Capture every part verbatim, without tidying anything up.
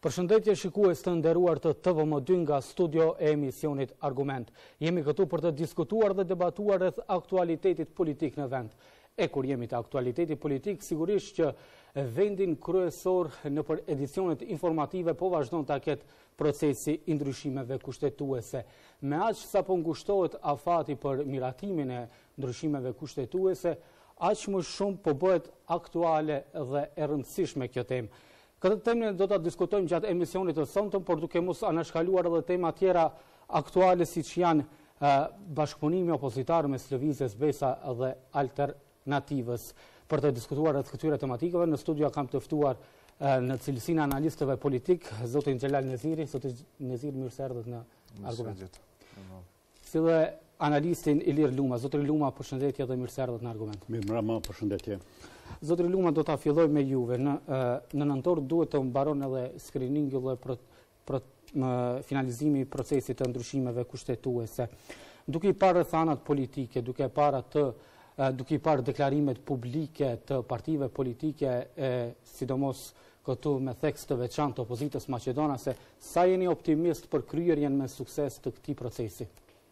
Përshëndetje shikues të nderuar të T V M dy nga studio e emisionit Argument. Jemi këtu për të diskutuar dhe debatuar rreth aktualitetit politik në vend. E kur jemi të aktualitetit politik, sigurisht që vendin kryesor në për edicionet informative po vazhdon ta ketë procesi i ndryshimeve kushtetuese. Me aq sa po ngushtohet afati për miratimin e ndryshimeve kushtetuese, aq më shumë po bëhet aktuale dhe e rëndësishme kjo temë. Këtë temë do ta diskutojmë gjatë emisionit të sonte, por duke mos anashkaluar edhe tema tjera aktuale siç janë bashkëpunimi opozitar mes Lëvizjes Besa dhe Alternativës. Për të diskutuar rreth këtyre tematikave, në studio kam të ftuar në cilësinë e analistëve politik, zotin Xhelal Neziri. Zoti Neziri, mirë se erdhët në Argument. Si dhe analistin Ilir Luma. Zotri Luma, përshëndetje dhe mirë se erdhët në Argument. Mirë mbrëma, përshëndetje. Zotri Luma, do ta filloj me juve. Në, në nëntor duhet të mbaron edhe skriningu dhe pro, pro, finalizimi i procesit të ndryshimeve kushtetuese. Duke i parë rrethanat politike, duke parë të duke i parë deklarimet publike të partive politike, e, sidomos këtu me tekst të veçantë të opozitës maqedonase, sa jeni optimist për kryerjen me sukses të këtij procesi?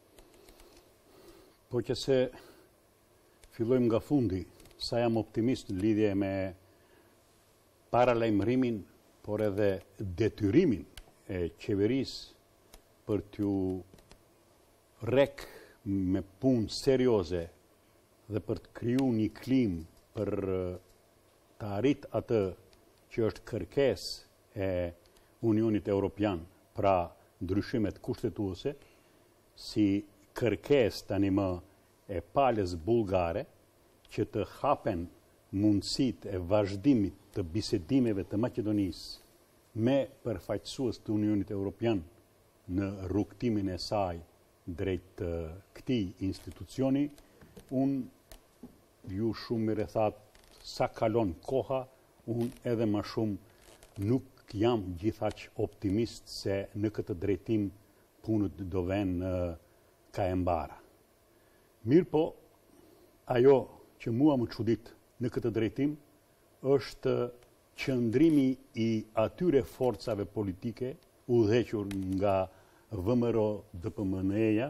Po që se fillojmë nga fundi, sa jam optimist në lidhje me paralajmërimin, por edhe detyrimin e qeverisë për t'ju rek me punë serioze dhe për të kriju një klim për të arrit atë që është kërkes e Unionit Evropian, pra ndryshimet kushtetuese, si kërkes tani më e palës bulgare, që të hapen mundësit e vazhdimit të bisedimeve të Maqedonisë me përfaqësues të Unionit Evropian në rrugtimin e saj drejt këtij institucioni, unë ju shumë mirë thatë sa kalon koha, unë edhe më shumë nuk jam gjithaq optimist se në këtë drejtim punët do venë ka e mbara. Mirë po, ajo që mua më çudit në këtë drejtim është qëndrimi i atyre forcave politike udhëhequr nga V M R O D P M N-ja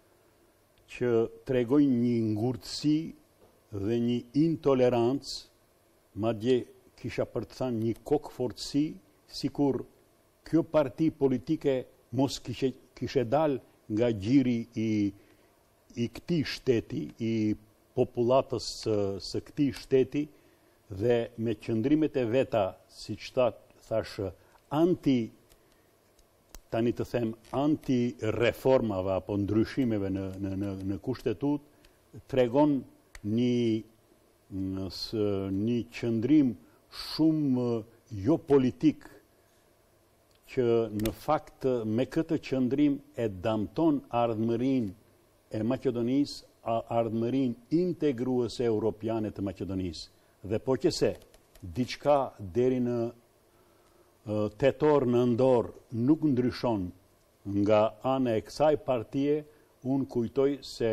që tregojnë një ngurtësi dhe një intolerancë, madje kisha për të thënë një kokëfortësi, sikur kjo parti politike mos kishe, kishe dal nga gjiri i, i këtij shteti, i popullatës së, së këtij shteti, dhe me qëndrimet e veta, siç thash, anti tani të them anti-reformave apo ndryshimeve në, në, në, në kushtetut, tregon një, një qëndrim shumë jo politik, që në fakt me këtë qëndrim e damton ardhmërinë e Maqedonisë, ardhmërinë integruese europiane të Maqedonisë. Dhe po që se, diçka deri në tetor nëntor nuk ndryshon nga ana e kësaj partie, unë kujtoj se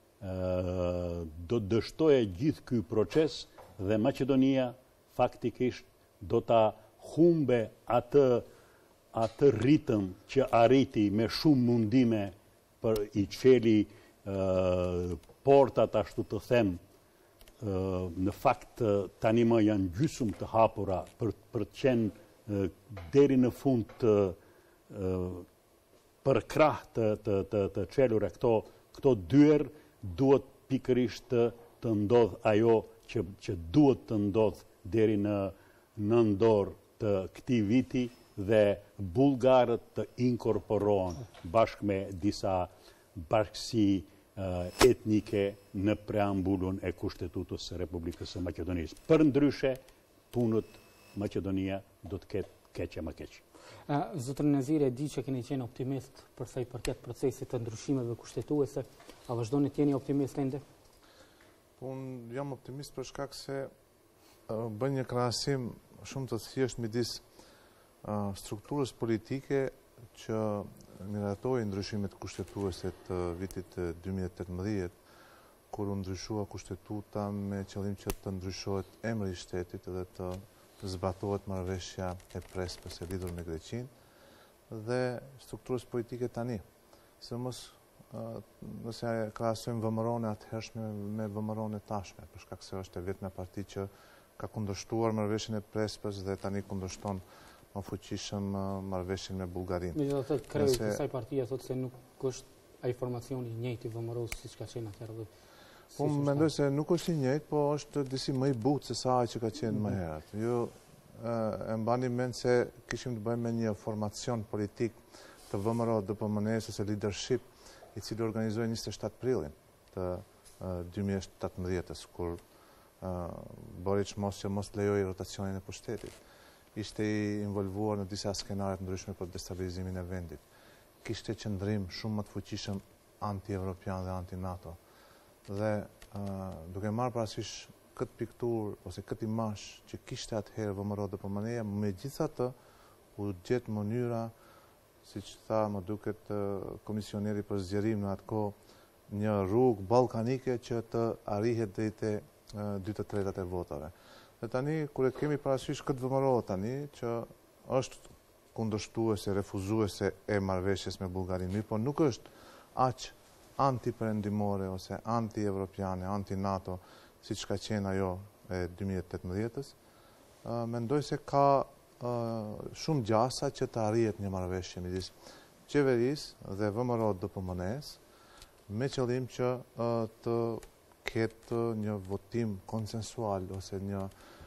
uh, do dështoje gjithë ky proces dhe Maqedonia faktikisht do ta humbe atë atë ritëm që arriti me shumë mundime për i çeli uh, portat, ashtu të them, uh, në fakt tani më janë gjysmë të hapura për për të qenë deri në fund të për krah të të të, të çelura këto këto dyer, duhet pikërisht të, të ndodh ajo që që duhet të ndodh deri në nëntor të këtij viti dhe bullgarët të inkorporohen bashkë me disa bashkësi uh, etnike në preambulun e Kushtetutës së Republikës së Maqedonisë. Përndryshe, punët Maqedonia do të ketë keq e më keq. Zotri Neziri, e di që keni qenë optimist për sa i përket procesit të ndryshimeve kushtetuese. A vazhdoni të jeni optimist ende? Po, unë jam optimist për shkak se uh, bën një krahasim shumë të thjeshtë midis uh, strukturës politike që miratoi ndryshimet kushtetuese të vitit dy mijë e tetëmbëdhjetë, kur u ndryshua kushtetuta me qëllim që të ndryshohet emri i shtetit dhe të zbatohet marrëveshja e Prespës e lidhur me Greqinë dhe strukturës politike tani. Se mos nëse krahasojmë vëmëron e atëhershme me vëmëron e tashme, për shkak se është e vetme parti që ka kundërshtuar marrëveshjen e Prespës dhe tani kundërshton më fuqishëm marrëveshjen me Bullgarinë. Megjithatë, kreu i kësaj partie thotë se nuk është ai formacioni i njëjtë i vëmëros siç ka qenë atëherë. Po mendoj se nuk është i njëjtë, po është disi më i butë se sa ai që ka qenë më herët. Ju e mbani mend se kishim të bëjmë me një formacion politik të V M R O D P M N-s ose leadership i cili organizoi njëzet e shtatë prillin të dy mijë e tetëmbëdhjetës, kur Boric mos që mos lejoi rotacionin e pushtetit. Ishte i involvuar në disa skenare të ndryshme për destabilizimin e vendit. Kishte qëndrim shumë më të fuqishëm anti-evropian dhe anti-NATO. Dhe duke marrë parasysh këtë piktur ose këtë imazh që kishte atëherë V M R O D P M N-ja, megjithatë u gjet mënyra, siç tha më duket komisioneri për zgjerim në atë kohë, një rrugë ballkanike që të arrihet deri te dy të tretat e votave. Dhe tani kur e kemi parasysh këtë V M R O tani që është kundërshtuese, refuzuese e marrëveshjes me Bullgarinë, po nuk është aq anti-perëndimore ose anti-evropiane, anti-NATO, siç ka qenë ajo e dy mijë e tetëmbëdhjetës, mendoj se ka shumë gjasa që të arrihet një marrëveshje midis qeverisë dhe V M R O D P M N-s me qëllim që të ketë një votim konsensual ose një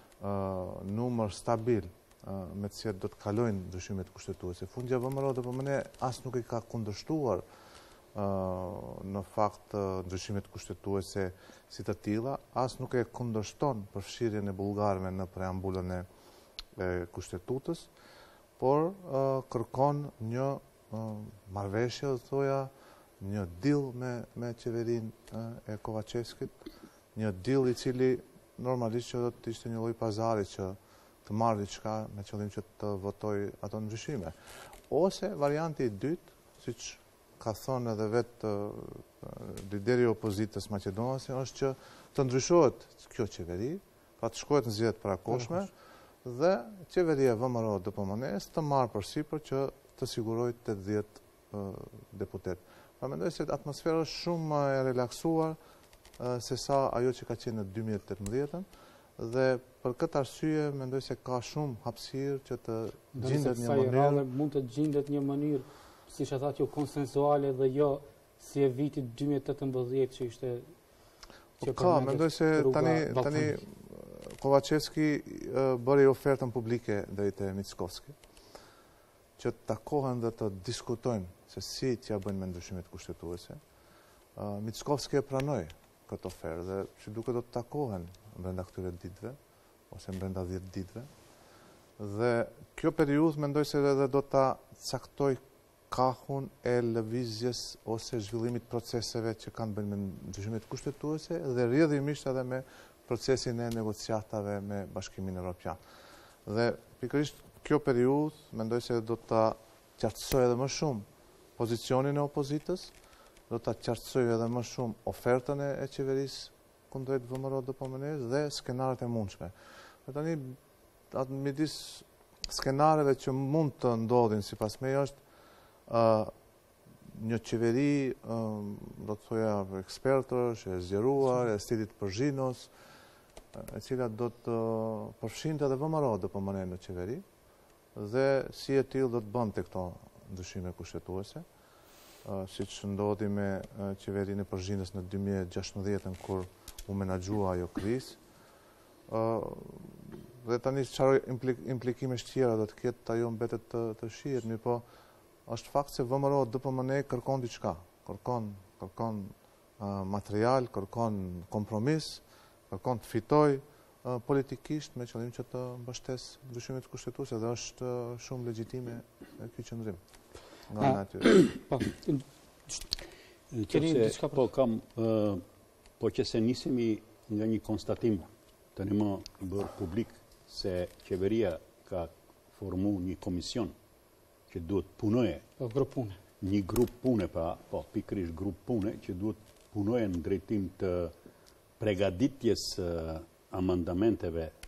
numër stabil me të cilët do të kalojnë ndryshimet kushtetuese. Fundja V M R O D P M N as nuk i ka kundërshtuar në fakt ndryshimet kushtetuese si të tilla, as nuk e kundërshton përfshirjen e bullgarëve në preambulën e kushtetutës, por kërkon një marrëveshje, do thoja, një deal me me qeverinë e Kovacevskit, një deal i cili normalisht që do të ishte një lloj pazari që të marrë diçka me qëllim që të votoj ato ndryshime. Ose varianti i dytë, siç ka thonë edhe vetë lideri i opozitës maqedonase, është që të ndryshohet kjo qeveri, pra të shkohet në zgjedhjet parakoshme dhe qeveria V M R O D P M N-s të marrë përsipër që të sigurojë tetëdhjetë deputet. Pra mendoj se atmosfera është shumë më e relaksuar se sa ajo që ka qenë në dy mijë e tetëmbëdhjetën dhe për këtë arsye mendoj se ka shumë hapësirë që të gjendet një mënyrë, mund të gjendet një mënyrë, siç e thatë, jo konsensuale dhe jo si e vitit dy mijë e tetëmbëdhjetë që ishte që ka, mendoj se tani tani Kovacevski bëri ofertën publike drejt e Mickovski që të takohen dhe të diskutojnë se si t'ja bëjnë me ndryshimet kushtetuese. Mickovski e pranoi këtë ofertë dhe që duke do të takohen brenda këtyre ditëve ose brenda dhjetë ditëve. Dhe kjo periudhë mendoj se edhe do ta caktoj kahun e lëvizjes ose zhvillimit proceseve që kanë bënë me ndryshimet kushtetuese dhe rrjedhimisht edhe me procesin e negociatave me Bashkimin Evropian. Dhe pikërisht kjo periudhë mendoj se do ta qartësoj edhe më shumë pozicionin e opozitës, do ta qartësoj edhe më shumë ofertën e qeverisë kundrejt V M R O D P M N-s dhe skenaret e mundshme. Dhe tani atë midis skenareve që mund të ndodhin sipas meje është një qeveri, do të thoja ekspertësh, e zgjeruar, e stilit Përzhinos, e cila do të përfshinte edhe V M R O D P M N në qeveri dhe si e tillë do të bënte këto ndryshime kushtetuese, siç ndodhi me qeverinë e Përzhinës në dy mijë e gjashtëmbëdhjetën kur u menaxhua ajo krizë. Dhe tani çfarë implikimesh tjera do të ketë ajo mbetet të, të shihet, mirë po është fakt se V M R O D P M N kërkon diçka, kërkon kërkon material, kërkon kompromis, kërkon të fitoj politikisht me qëllim që të mbështes ndryshimet kushtetuese dhe është shumë legjitime ky qëndrim. Nga ana e tyre. Po. Qëse po kam po që se nisemi nga një konstatim tani më bërë publik se qeveria ka formu një komision që duhet punoje. Po, grup pune. Një grup pune, pa, po, pikërisht grup pune, që duhet punoje në drejtim të pregaditjes uh, amandamenteve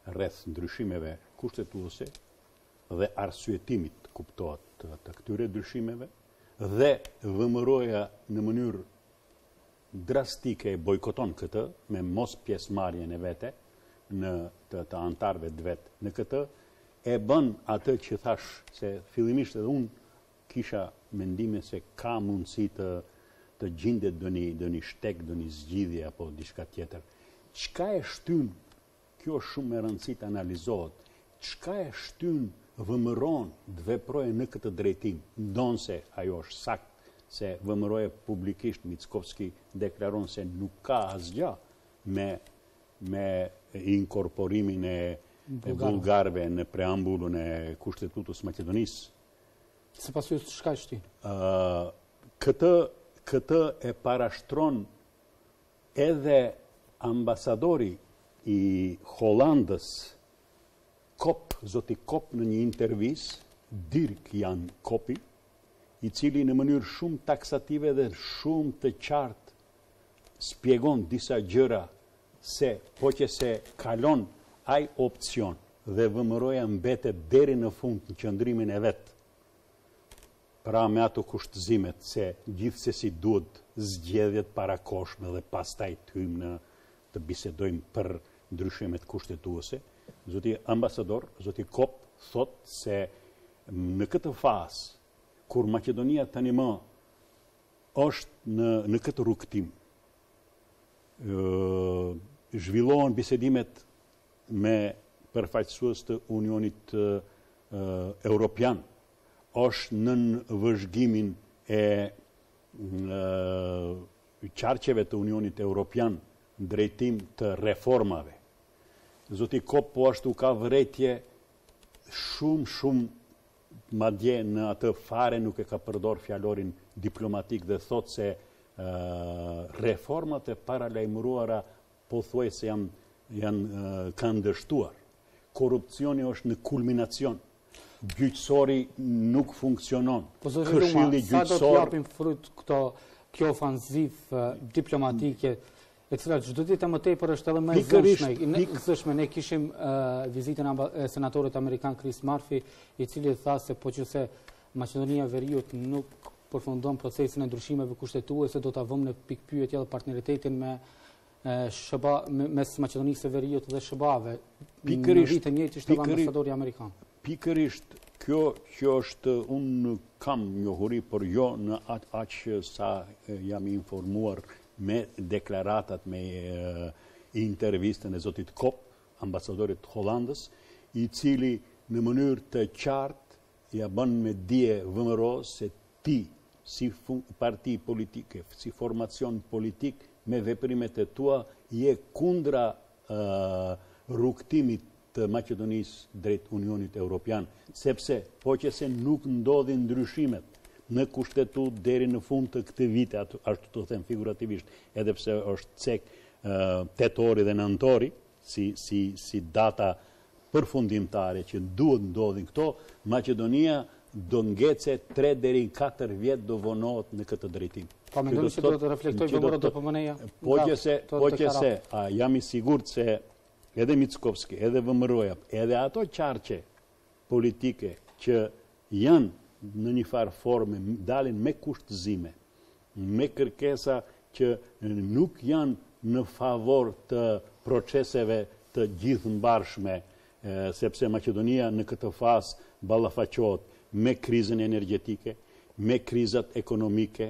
rreth ndryshimeve kushtetuese dhe arsyetimit kuptohet të këtyre ndryshimeve dhe vëmëroja në mënyrë drastike e bojkoton këtë me mos pjesëmarrjen e vete në të, të antarëve të vet në këtë, e bën atë që thash se fillimisht edhe unë kisha mendime se ka mundësi të të gjendet do një do një shtek, do një zgjidhje apo diçka tjetër. Çka e shtyn, kjo është shumë e rëndësishme të analizohet. Çka e shtyn vëmëron të veprojë në këtë drejtim, ndonse ajo është sakt se vëmëroje publikisht Mickovski deklaron se nuk ka asgjë me me inkorporimin e bullgarëve në preambullun e Kushtetutës Maqedonisë. Sipas jush çka e shtyn? Uh, këtë këtë e parashtron edhe ambasadori i Hollandës Kop, zoti Kop në një intervistë, Dirk Jan Kopi, i cili në mënyrë shumë taksative dhe shumë të qartë spjegon disa gjëra se po që se kalon ai opcion dhe vëmëroja mbetet deri në fund në qëndrimin e vetë, pra me ato kushtëzimet se gjithsesi duhet zgjedhjet parakoshme dhe pastaj të hyjmë në të bisedojmë për ndryshimet kushtetuese, zoti ambasador, zoti Kop, thot se në këtë fazë, kur Maqedonia tani më është në, në këtë rrugtim, zhvillohen bisedimet me përfaqësues të Unionit e, Europian, është nën vëzhgimin e, e qarqeve të Unionit Europian në drejtim të reformave. Zoti Kop po ashtu ka vërejtje shumë, shumë madje në atë fare nuk e ka përdor fjalorin diplomatik dhe thot se uh, reformat e paralajmëruara pothuajse janë, janë uh, kanë dështuar. Korrupsioni është në kulminacion. Gjyqësori nuk funksionon. Po zoti Ruma, sa do të japim fryt këto kjo ofanzivë uh, diplomatike e cila çdo ditë më tepër është edhe më e zëshme. Ne zëshme ne kishim uh, vizitën e senatorit amerikan Chris Murphy, i cili tha se po qëse Maqedonia e Veriut nuk përfundon procesin e ndryshimeve kushtetuese, do ta vëmë në pikë pyetje edhe partneritetin me uh, SHBA mes Maqedonisë së Veriut dhe SHBA-ve. Në vitin e njëjtë ishte ambasadori amerikan. Pikërisht kjo që është, unë kam njohuri, por jo në atë aq sa jam informuar me deklaratat, me e, intervistën e zotit Kop, ambasadorit Hollandës, i cili në mënyrë të qartë ja bën me dije vëmëros se ti, si parti politike, si formacion politik, me veprimet e tua, je kundra e, rrugtimit të Maqedonisë drejt Unionit Europian, sepse po që se nuk ndodhin ndryshimet në kushtetut deri në fund të këtij viti, ashtu të them figurativisht, edhe pse është cek uh, tetori dhe nëntori, si, si, si data përfundimtare që duhet ndodhin këto, Maqedonia do ngece tre deri në katër vjet do vonohet në këtë drejtim. Po mendoni se do të reflektoj vëmëro do pëmëneja? Po që se, po që se, a, jam i sigurt se edhe Mickovski, edhe vëmëroja, edhe ato qarqe politike që janë në një farë forme dalin me kushtëzime, me kërkesa që nuk janë në favor të proceseve të gjithëmbarshme, sepse Maqedonia në këtë fazë ballafaqohet me krizën energjetike, me krizat ekonomike,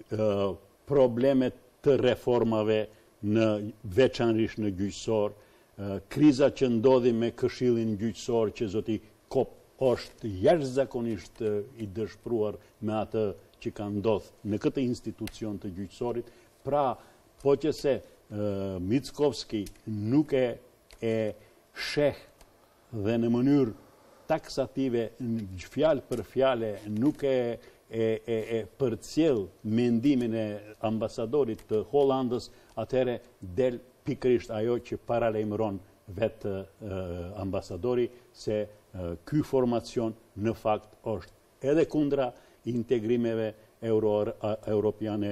problemet të reformave në veçanërisht në gjyqësor, kriza që ndodhi me Këshillin gjyqësor që zoti Kop është jashtëzakonisht i dëshpëruar me atë që ka ndodhur në këtë institucion të gjyqësorit. Pra, po që se uh, Mickovski nuk e, e sheh dhe në mënyrë taksative, fjalë për fjalë, nuk e, e, e, e përcjell mendimin e ambasadorit të Hollandës, atëherë del pikërisht ajo që paralajmëron vetë uh, ambasadori, se uh, ky formacion në fakt është edhe kundra integrimeve euro, uh, europiane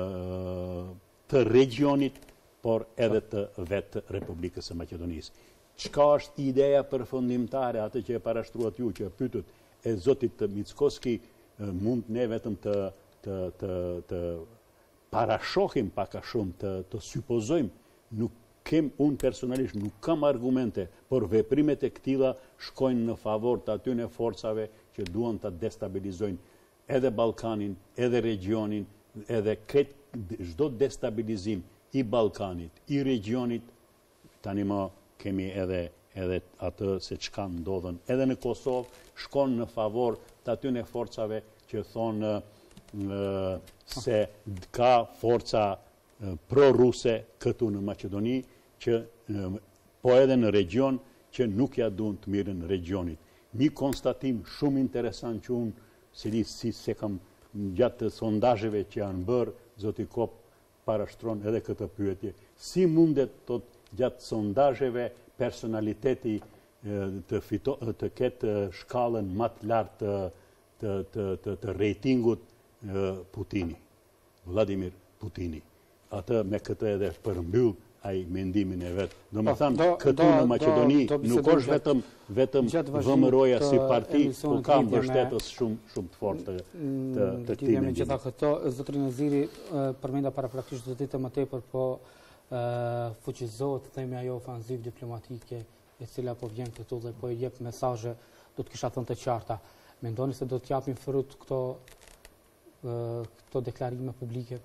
uh, të regionit, por edhe të vetë Republikës së Maqedonisë. çka është ideja përfundimtare, atë që e parashtruat ju, që e pyetët e zotit Mickoski, mund ne vetëm të, të, të, të parashohim pak a shumë, të, të supozojmë, nuk kem, unë personalisht nuk kam argumente, por veprimet e këtilla shkojnë në favor të atyne forcave që duan të destabilizojnë edhe Ballkanin, edhe regionin, edhe këtë çdo destabilizim i Ballkanit, i regionit, tani më kemi edhe edhe atë se çka ndodhen edhe në Kosovë, shkon në favor të atyne forcave që thonë se ka forca pro-ruse këtu në Maqedoni, që po edhe në region që nuk ja duan të mirën regionit. Një konstatim shumë interesant që unë, si, si se kam gjatë sondazheve që janë bërë, zoti Kop parashtron edhe këtë pyetje. Si mundet tot gjatë sondazheve personaliteti të, fito, të ketë shkallën më të lartë të, të, të, të, të rejtingut Putini, Vladimir Putini. Atë me këtë edhe përmbyll ai mendimin e vetë. Do me thamë, këtu në Maqedoni nuk është vetëm, vetëm vëmëroja si parti, po ka mbështetës shumë, shumë të fortë të, të, të këtij mendimi. Gjitha këto, zotëri Naziri përmenda parapraktisht do ditë më tepër, po fuqizohet themi ajo ofanzivë diplomatike e cila po vjen këtu dhe po i jep mesazhe, do të kisha thënë të qarta. Mendoni se do të japin frut këto këto deklarime publike?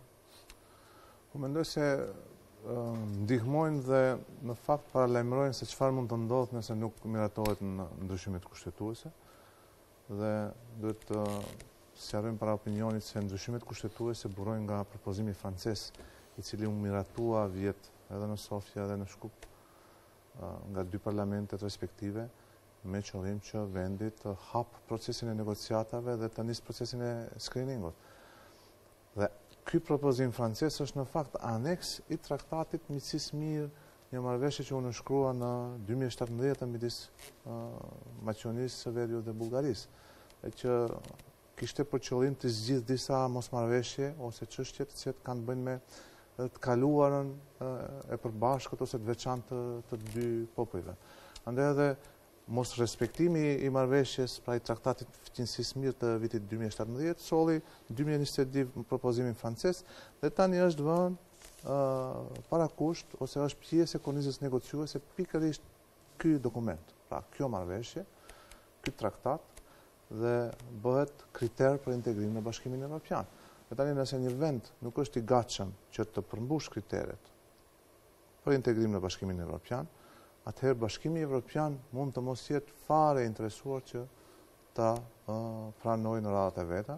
Po mendoj se ndihmojnë dhe në fakt paralajmërojnë se çfarë mund të ndodhë nëse nuk miratohet në ndryshimet kushtetuese, dhe duhet të sqarojmë para opinionit se ndryshimet kushtetuese burojnë nga propozimi francez, i cili u miratua vjet edhe në Sofia edhe në Shkup nga dy parlamentet respektive, me qëllim që vendi të hap procesin e negociatave dhe të nis procesin e screeningut. Dhe ky propozim francez është në fakt aneks i traktatit miqësisë mirë, një marrëveshje që u nënshkrua në dy mijë e shtatëmbëdhjetë midis Maqedonisë së Veriut dhe Bullgarisë, e që kishte për qëllim të zgjidhë disa mosmarrëveshje ose çështje të cilat kanë bënë me të kaluarën e përbashkët ose të veçantë të, të dy popujve. Andaj edhe mos respektimi i marrëveshjes, pra i traktatit fuqinësisë mirë të vitit dy mijë e shtatëmbëdhjetë, solli dy mijë e njëzet e dy propozimin francez, dhe tani është vënë uh, parakusht ose është pjesë e kornizës negociuese pikërisht ky dokument. Pra kjo marrëveshje, ky traktat dhe bëhet kriter për integrim në Bashkimin Evropian. Dhe tani nëse një vend nuk është i gatshëm që të përmbush kriteret për integrim në Bashkimin Evropian, atëherë Bashkimi Evropian mund të mos jetë fare interesuar që ta uh, pranojë në radhat e veta,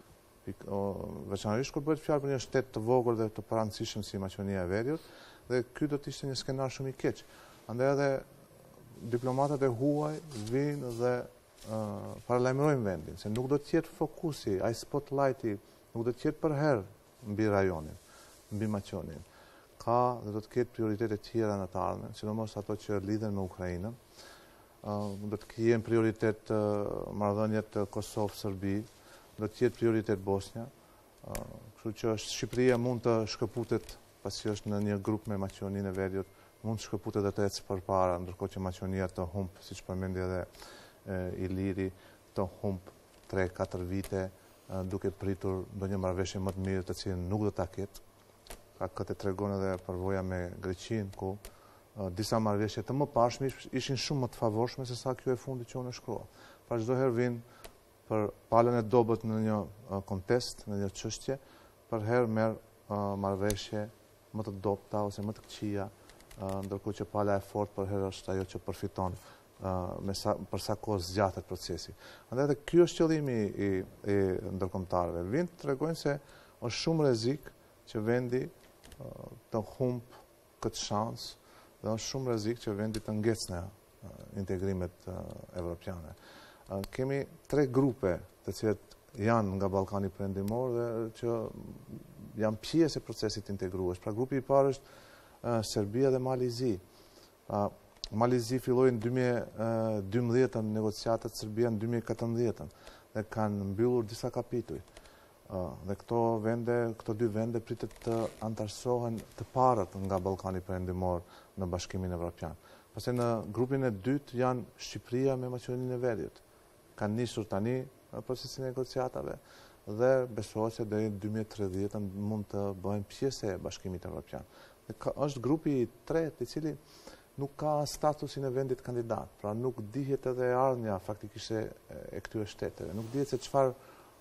veçanërisht kur bëhet fjalë për një shtet të vogël dhe të parancishëm si Maqedonia e Veriut, dhe ky do të ishte një skenar shumë i keq. Andaj edhe diplomatët e huaj vinë dhe uh, paralajmërojnë vendin, se nuk do të jetë fokusi, ai spotlighti nuk do të jetë për herë mbi rajonin, mbi Maqedoninë. Ka dhe do të ketë prioritete tjera në të ardhmen, sidomos ato që lidhen me Ukrainën. Uh, do të kenë prioritet uh, marrëdhëniet Kosovë-Serbi, do të jetë prioritet Bosnia. Uh, kështu që Shqipëria mund të shkëputet, pasi është në një grup me Maqedoninë e Veriut, mund të shkëputet dhe të ecë përpara, ndërkohë që Maqedonia të humb, siç përmendi edhe e, Iliri, të humb tre katër vite e, duke pritur ndonjë marrëveshje më të mirë të cilën nuk do ta ketë. Ka këtë tregon edhe përvoja me Greqinë, ku uh, disa marrëveshje të mëparshme ishin shumë më të favorshme se sa kjo e fundit që u nënshkrua. Pra çdo herë vinë për palën e dobët në një uh, kontest, në një çështje, për herë merr uh, marrëveshje më të dobta ose më të këqija, uh, ndërkohë që pala e fortë për herë është ajo që përfiton uh, me sa, për sa kohë zgjatet procesi. Andaj edhe ky është qëllimi i, i ndërkombëtarëve. Vinë të tregojnë se është shumë rrezik që vendi të humb këtë shans, dhe është shumë rrezik që vendi të ngecnë integrimet evropiane. Kemi tre grupe të cilat janë nga Ballkani Perëndimor dhe që janë pjesë e procesit integrues. Pra grupi i parë është Serbia dhe Malizi. Malizi filloi në dy mijë e dymbëdhjetë negociatat, Serbia në dy mijë e katërmbëdhjetë dhe kanë mbyllur disa kapituj. Uh, dhe këto vende, këto dy vende pritet të antarësohen të parët nga Ballkani Perëndimor në Bashkimin Evropian. Pastaj në grupin e dytë janë Shqipëria me Maqedoninë e Veriut. Kanë nisur tani procesin e negociatave dhe besohet se deri në dy mijë e tridhjetë mund të bëhen pjesë e Bashkimit Evropian. Dhe ka, është grupi i tretë i cili nuk ka statusin e vendit kandidat, pra nuk dihet edhe ardhmja faktikisht e, e këtyre shteteve, nuk dihet se çfarë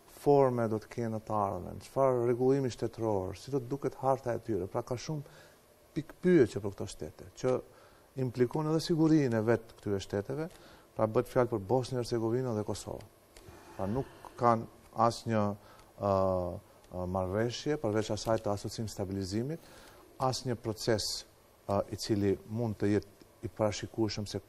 forme do të kenë në të ardhmen, çfarë rregullimi shtetëror, si do të duket harta e tyre, pra ka shumë pikpyetje për këto shtete, që implikon edhe sigurinë e vetë këtyre shteteve, pra bëhet fjalë për Bosnjë Hercegovinë dhe Kosovë. Pra nuk kanë asnjë uh, marrëveshje përveç asaj të asocim stabilizimit, asnjë proces uh, i cili mund të jetë i parashikueshëm se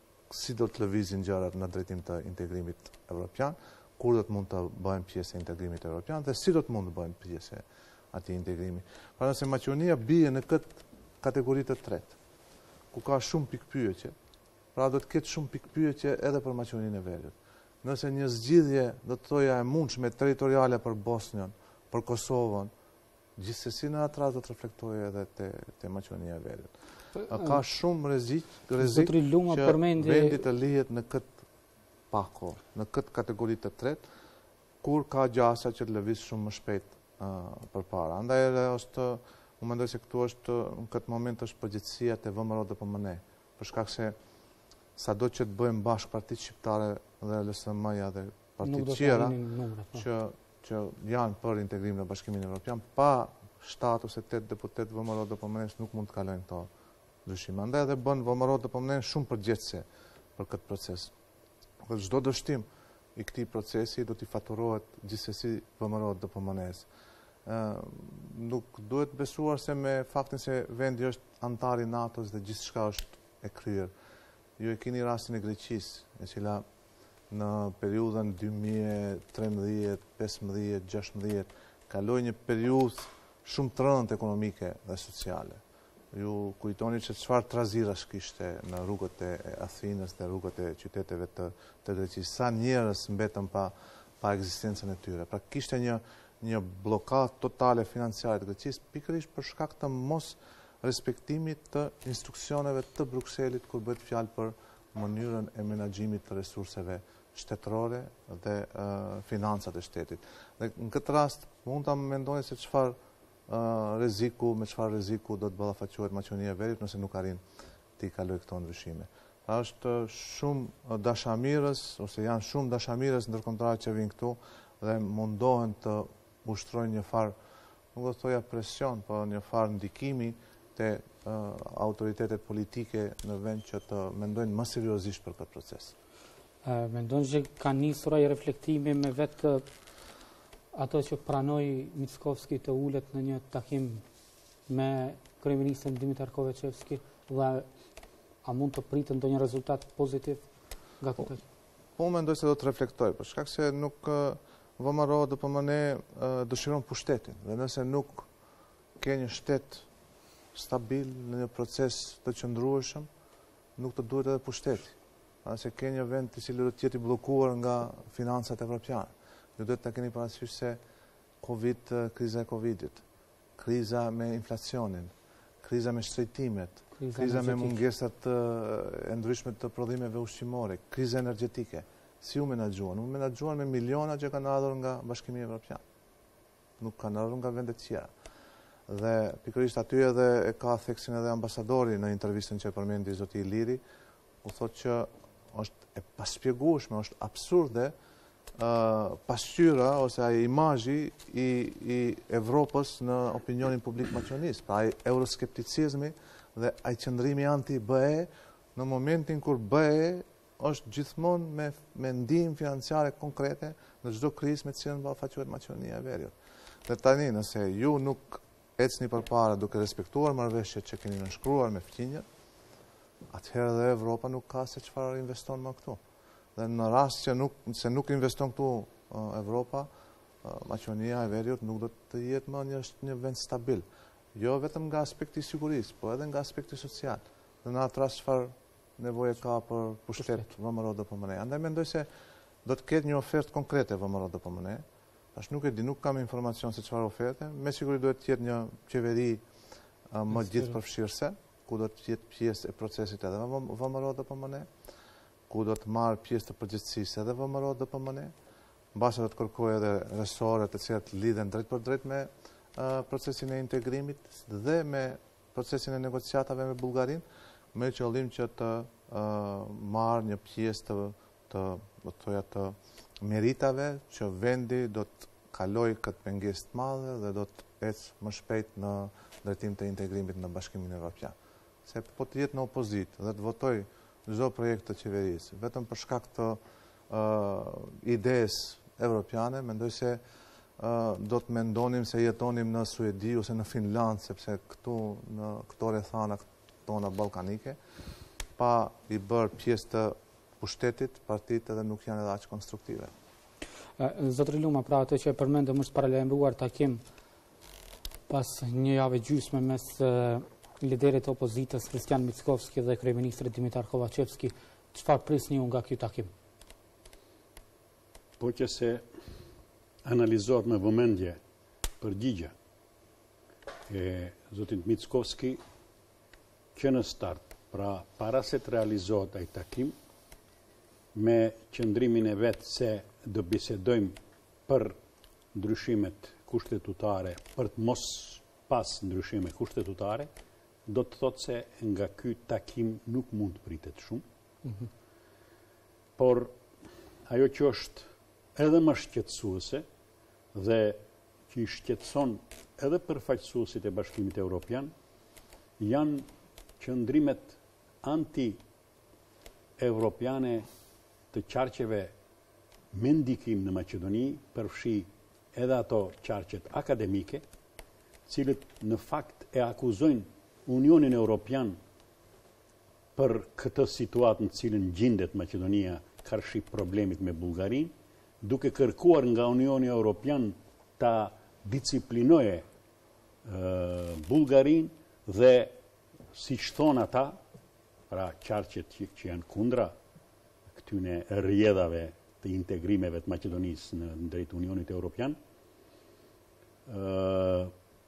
si do të lëvizin gjërat në drejtim të integrimit evropian, kur do të mund të bëhen pjesë e integrimit evropian dhe si do të mund të bëhen pjesë e atij integrimi. Pra nëse Maqedonia bie në këtë kategori të tretë, ku ka shumë pikpyetje, pra do të ketë shumë pikpyetje edhe për Maqedoninë e Veriut. Nëse një zgjidhje do të thoja e mundshme territoriale për Bosnjën, për Kosovën, gjithsesi në atë rast do të reflektojë edhe te, te Maqedonia e Veriut. Ka shumë rrezik, rrezik që vendi të lihet në këtë pako, në këtë kategori të tretë, kur ka gjasa që të lëviz shumë më shpejt uh, përpara. Andaj edhe është, unë mendoj se këtu është në këtë moment është përgjegjësia te V M R O D P M N, për shkak se sado që të bëjmë bashkë partitë shqiptare dhe L S M-ja dhe partitë tjera që që janë për integrim në Bashkimin Evropian, pa status e tetë deputet V M R O D P M N-s nuk mund të kalojnë këto ndryshime. Andaj edhe bën V M R O D P M N shumë përgjegjëse për këtë proces. Çdo dështim i këtij procesi do t'i faturohet gjithsesi V M R O D P M N-s. Uh, nuk duhet besuar se me faktin se vendi është antar i NATO-s dhe gjithçka është e kryer. Ju e keni rastin e Greqisë, e cila në periudhën dy mijë e tridhjetë, pesëmbëdhjetë, gjashtëmbëdhjetë kaloi një periudhë shumë të rëndë ekonomike dhe sociale. Ju kujtoni që çfarë trazirash kishte në rrugët e Athinës dhe rrugët e qyteteve të, të Greqisë. Sa njerëz mbetën pa, pa ekzistencën e tyre. Pra kishte një një blokadë totale financiare të Greqisë pikërisht për shkak të mos respektimit të instruksioneve të Brukselit kur bëhet fjalë për mënyrën e menaxhimit të resurseve shtetërore dhe uh, financat e shtetit. Dhe në këtë rast mund ta mendoni se çfarë uh, rreziku, me çfarë rreziku do të ballafaqohet Maqedonia e Veriut nëse nuk arrin të kalojë këto ndryshime. Pra është shumë dashamirës ose janë shumë dashamirës ndërkombëtar që vinë këtu dhe mundohen të ushtrojnë një farë, nuk do të thoja presion, por një farë ndikimi te uh, autoritetet politike në vend që të mendojnë më seriozisht për këtë proces. Uh, Mendon që ka nisur ai reflektimi me vetë ato që pranoi Mickovski të ulet në një takim me kryeministrin Dimitar Kovacevski dhe a mund të pritet ndonjë rezultat pozitiv nga këtë? Po mendoj se do të reflektoj, për shkak se nuk V M R O D P M N dëshiron pushtetin dhe nëse nuk ke një shtet stabil në një proces të qëndrueshëm, nuk të duhet edhe pushteti. Nëse ke një vend i cili do të jetë i bllokuar nga financat evropiane. Ju duhet ta keni parasysh se Covid, kriza e Covidit, kriza me inflacionin, kriza me shtrejtimet, kriza, kriza me mungesat e ndryshme të prodhimeve ushqimore, kriza energjetike. Si u menaxhuan? U menaxhuan me miliona që kanë ardhur nga Bashkimi Evropian. Nuk kanë ardhur nga vende të tjera. Dhe pikërisht aty edhe e ka theksin edhe ambasadori në intervistën që e përmendi zoti Iliri, u thotë që është e paspjegueshme, është absurde uh, pasqyra ose ai imazhi i, i Evropës në opinionin publik maqedonis, pra ai euroskepticizmi dhe ai qëndrimi anti-B E në momentin kur B E është gjithmonë me, me ndihmë financiare konkrete në çdo krizë me të cilën ballafaqohet Maqedonia e Veriut. Dhe tani nëse ju nuk ecni përpara duke respektuar marrëveshjet që keni nënshkruar me fqinjet, atëherë dhe Evropa nuk ka se çfarë investon më këtu. Dhe në rast që nuk se nuk investon këtu uh, Evropa, uh, Maqedonia e Veriut nuk do të jetë më një një vend stabil, jo vetëm nga aspekti i sigurisë, por edhe nga aspekti social. Dhe në atë rast çfarë nevoje ka për pushtet V M R O D P M N. Andaj mendoj se do të ketë një ofertë konkrete V M R O D P M N. Tash nuk e di, nuk kam informacion se çfarë oferte. Me siguri duhet të jetë një qeveri uh, më gjithëpërfshirëse, ku do të jetë pjesë e procesit edhe V M R O D P M N, ku do të marrë pjesë të përgjithësisë edhe V M R O D P M N, mbase do të kërkojë edhe resore të cilat lidhen drejt për drejt me uh, procesin e integrimit dhe me procesin e negociatave me Bullgarinë, me qëllim që të uh, marrë një pjesë të, të, të, të, të meritave që vendi do të kaloj këtë pengesë të madhe dhe do të ecë më shpejt në drejtim të integrimit në Bashkimin Evropian. Se po të jetë në opozitë dhe të votoj çdo projekt të qeverisë, vetëm për shkak të uh, idesë evropiane, mendoj se uh, do të mendonim se jetonim në Suedi ose në Finland, sepse këtu në këto rrethana tona ballkanike, pa i bërë pjesë të pushtetit, partitë edhe nuk janë edhe aq konstruktive. Zotri Luma, pra atë që përmendëm është paralajmëruar takim pas një jave gjysme mes liderit të opozitës Kristian Mickovski dhe kryeministrit Dimitar Kovacevski. Çfarë prisni ju nga ky takim? Po që se analizohet me vëmendje përgjigja e zotit Mickovski që në start, pra para se të realizohet ai takim, me qëndrimin e vetë se do bisedojmë për ndryshimet kushtetutare, për të mos pas ndryshime kushtetutare, do të thotë se nga ky takim nuk mund të pritet shumë. Mm-hmm. Por ajo që është edhe më shqetësuese dhe që i shqetëson edhe përfaqësuesit e Bashkimit Evropian, janë qëndrimet anti-evropiane të qarqeve me ndikim në Maqedoni, përfshi edhe ato qarqet akademike, cilët në fakt e akuzojnë Unionin Evropian për këtë situatë në cilën gjendet Maqedonia karshi problemit me Bullgarinë, duke kërkuar nga Unioni Evropian ta disciplinoje uh, Bullgarinë dhe siç thonë ata, pra qarqet që, që janë kundra këtyne rrjedhave të integrimeve të Maqedonisë në drejt Unionit Evropian, uh,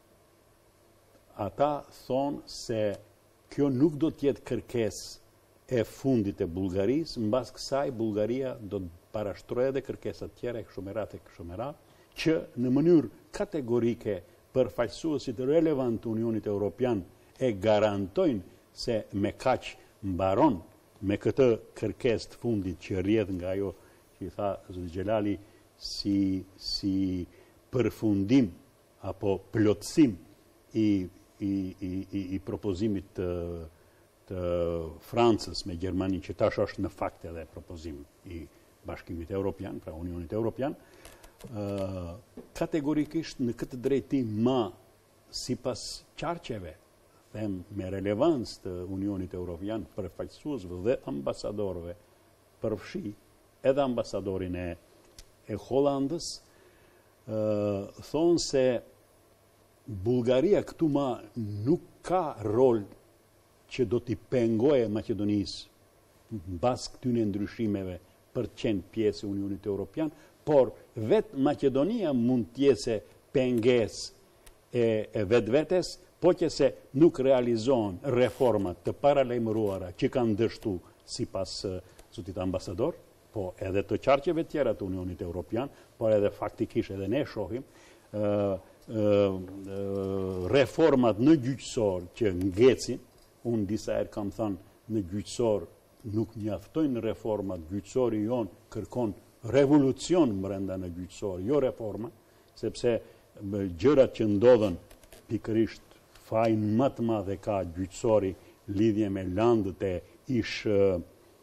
ata thonë se kjo nuk do të jetë kërkesë e fundit e Bullgarisë, mbas kësaj Bullgaria do të parashtrojë edhe kërkesa të tjera e kështu me radhë e kështu me radhë, që në mënyrë kategorike përfaqësuesit relevant të Unionit Evropian e garantojnë se me kaq mbaron me këtë kërkesë të fundit që rrjedh nga ajo që i tha zoti Xhelali si si përfundim apo plotësim i i i i, i propozimit të të Francës me Gjermaninë, që tash është në fakt edhe propozim i Bashkimit Evropian, pra Unionit Evropian, uh, kategorikisht në këtë drejtim ma sipas qarqeve, them me relevancë të Unionit Evropian, përfaqësuesve dhe ambasadorëve, përfshi edhe ambasadorin e, e Hollandës, uh, thonë se Bullgaria këtu ma nuk ka rol që do t'i pengoje Maqedonisë mbas këtyne ndryshimeve për të qenë pjesë e Unionit Evropian, por vetë Maqedonia mund t'jese pengesë e, e vetvetes, po që se nuk realizohen reformat të paralajmëruara që kanë dështu sipas zotit ambasador, po edhe të qarqeve tjera të Unionit Evropian, por edhe faktikisht edhe ne shohim uh, uh, reformat në gjyqësor që ngecin. Unë disa herë kam thënë në gjyqësor nuk mjaftojnë reformat, gjyqësori jonë kërkon revolucion brenda në gjyqësor, jo reforma, sepse gjërat që ndodhen pikërisht fajin më të madh e ka gjyqësori lidhje me landët e ish uh,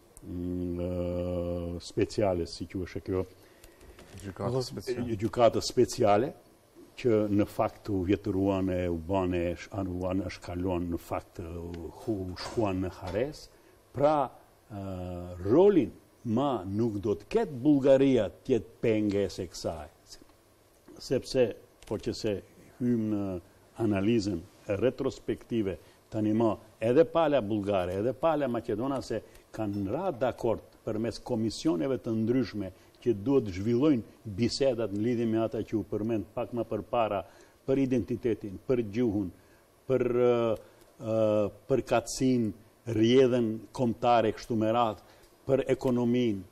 uh, speciale, si quhet kjo, gjykata speciale. Gjykata speciale, që në fakt u vjetëruan e u bane anuan e shkaluan në fakt u shkuan në Hares. Pra uh, rolin ma nuk do të ketë Bullgaria tjetë penges e kësaj, sepse po që se hymë në analizën retrospektive tani ma edhe pala bulgare, edhe pala makedonase kanë ra dakord përmes komisioneve të ndryshme që duhet zhvillojnë bisedat në lidhje me ata që u përmend pak më përpara, për identitetin, për gjuhën, për uh, përkatësin, rjedhen kombëtare kështu me radhë, për ekonomin,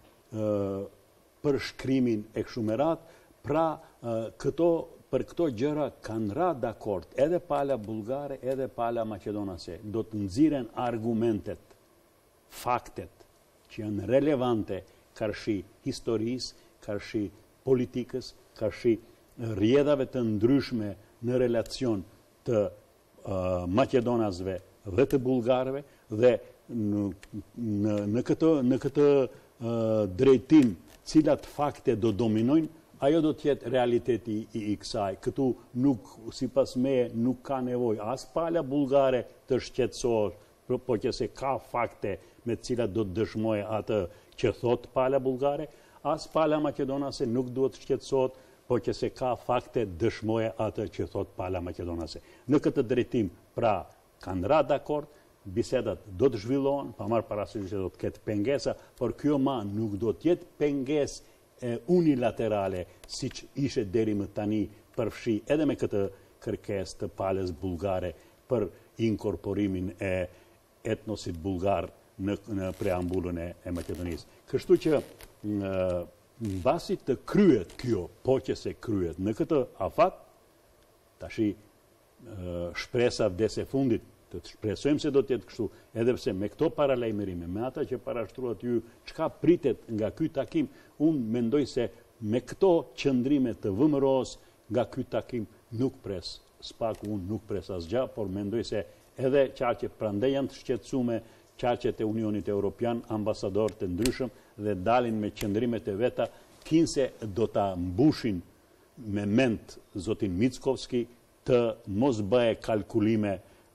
për shkrimin e kështu me radhë, pra këto, për këto gjëra kanë ra dakord, edhe pala bulgare, edhe pala maqedonase. Do të nxiren argumentet, faktet, që janë relevante karshi historisë, karshi politikës, karshi rjedhave të ndryshme në relacion të uh, maqedonasve dhe të bulgarëve, dhe në, në, në këtë, në këtë uh, drejtim cilat fakte do dominojnë, ajo do tjetë realiteti i, i kësaj. Këtu nuk, si pas me, nuk ka nevoj as pala bulgare të shqetësohet, po që se ka fakte me cilat do të dëshmoj atë që thot pala bulgare, as pala maqedonase nuk duhet të shqetësohet, po që se ka fakte dëshmoje atë që thot pala maqedonase. Në këtë drejtim, pra, kanë ra dakord, bisedat do të zhvillohen, pa marrë parasysh që do të ketë pengesa, por kjo ma nuk do të jetë penges e, unilaterale, si që ishe deri më tani përfshi edhe me këtë kërkes të palës bulgare për inkorporimin e etnosit bulgar në, në preambulën e, e Makedonisë. Kështu që në, në basi të kryet kjo, po që se kryet në këtë afat, tashi shpresa vdese fundit, të të shpresojmë se do të jetë kështu, edhe pse me këto paralajmërime, me ata që parashtruat ju, çka pritet nga ky takim, unë mendoj se me këto qëndrime të vëmëros nga ky takim nuk pres, spaku unë nuk pres asgjë, por mendoj se edhe qarqe prandaj janë të shqetësume, qarqet e Unionit Evropian, ambasadorët të ndryshëm dhe dalin me qëndrimet e veta, kinse do ta mbushin me ment zotin Mickovski të mos bëhe kalkulime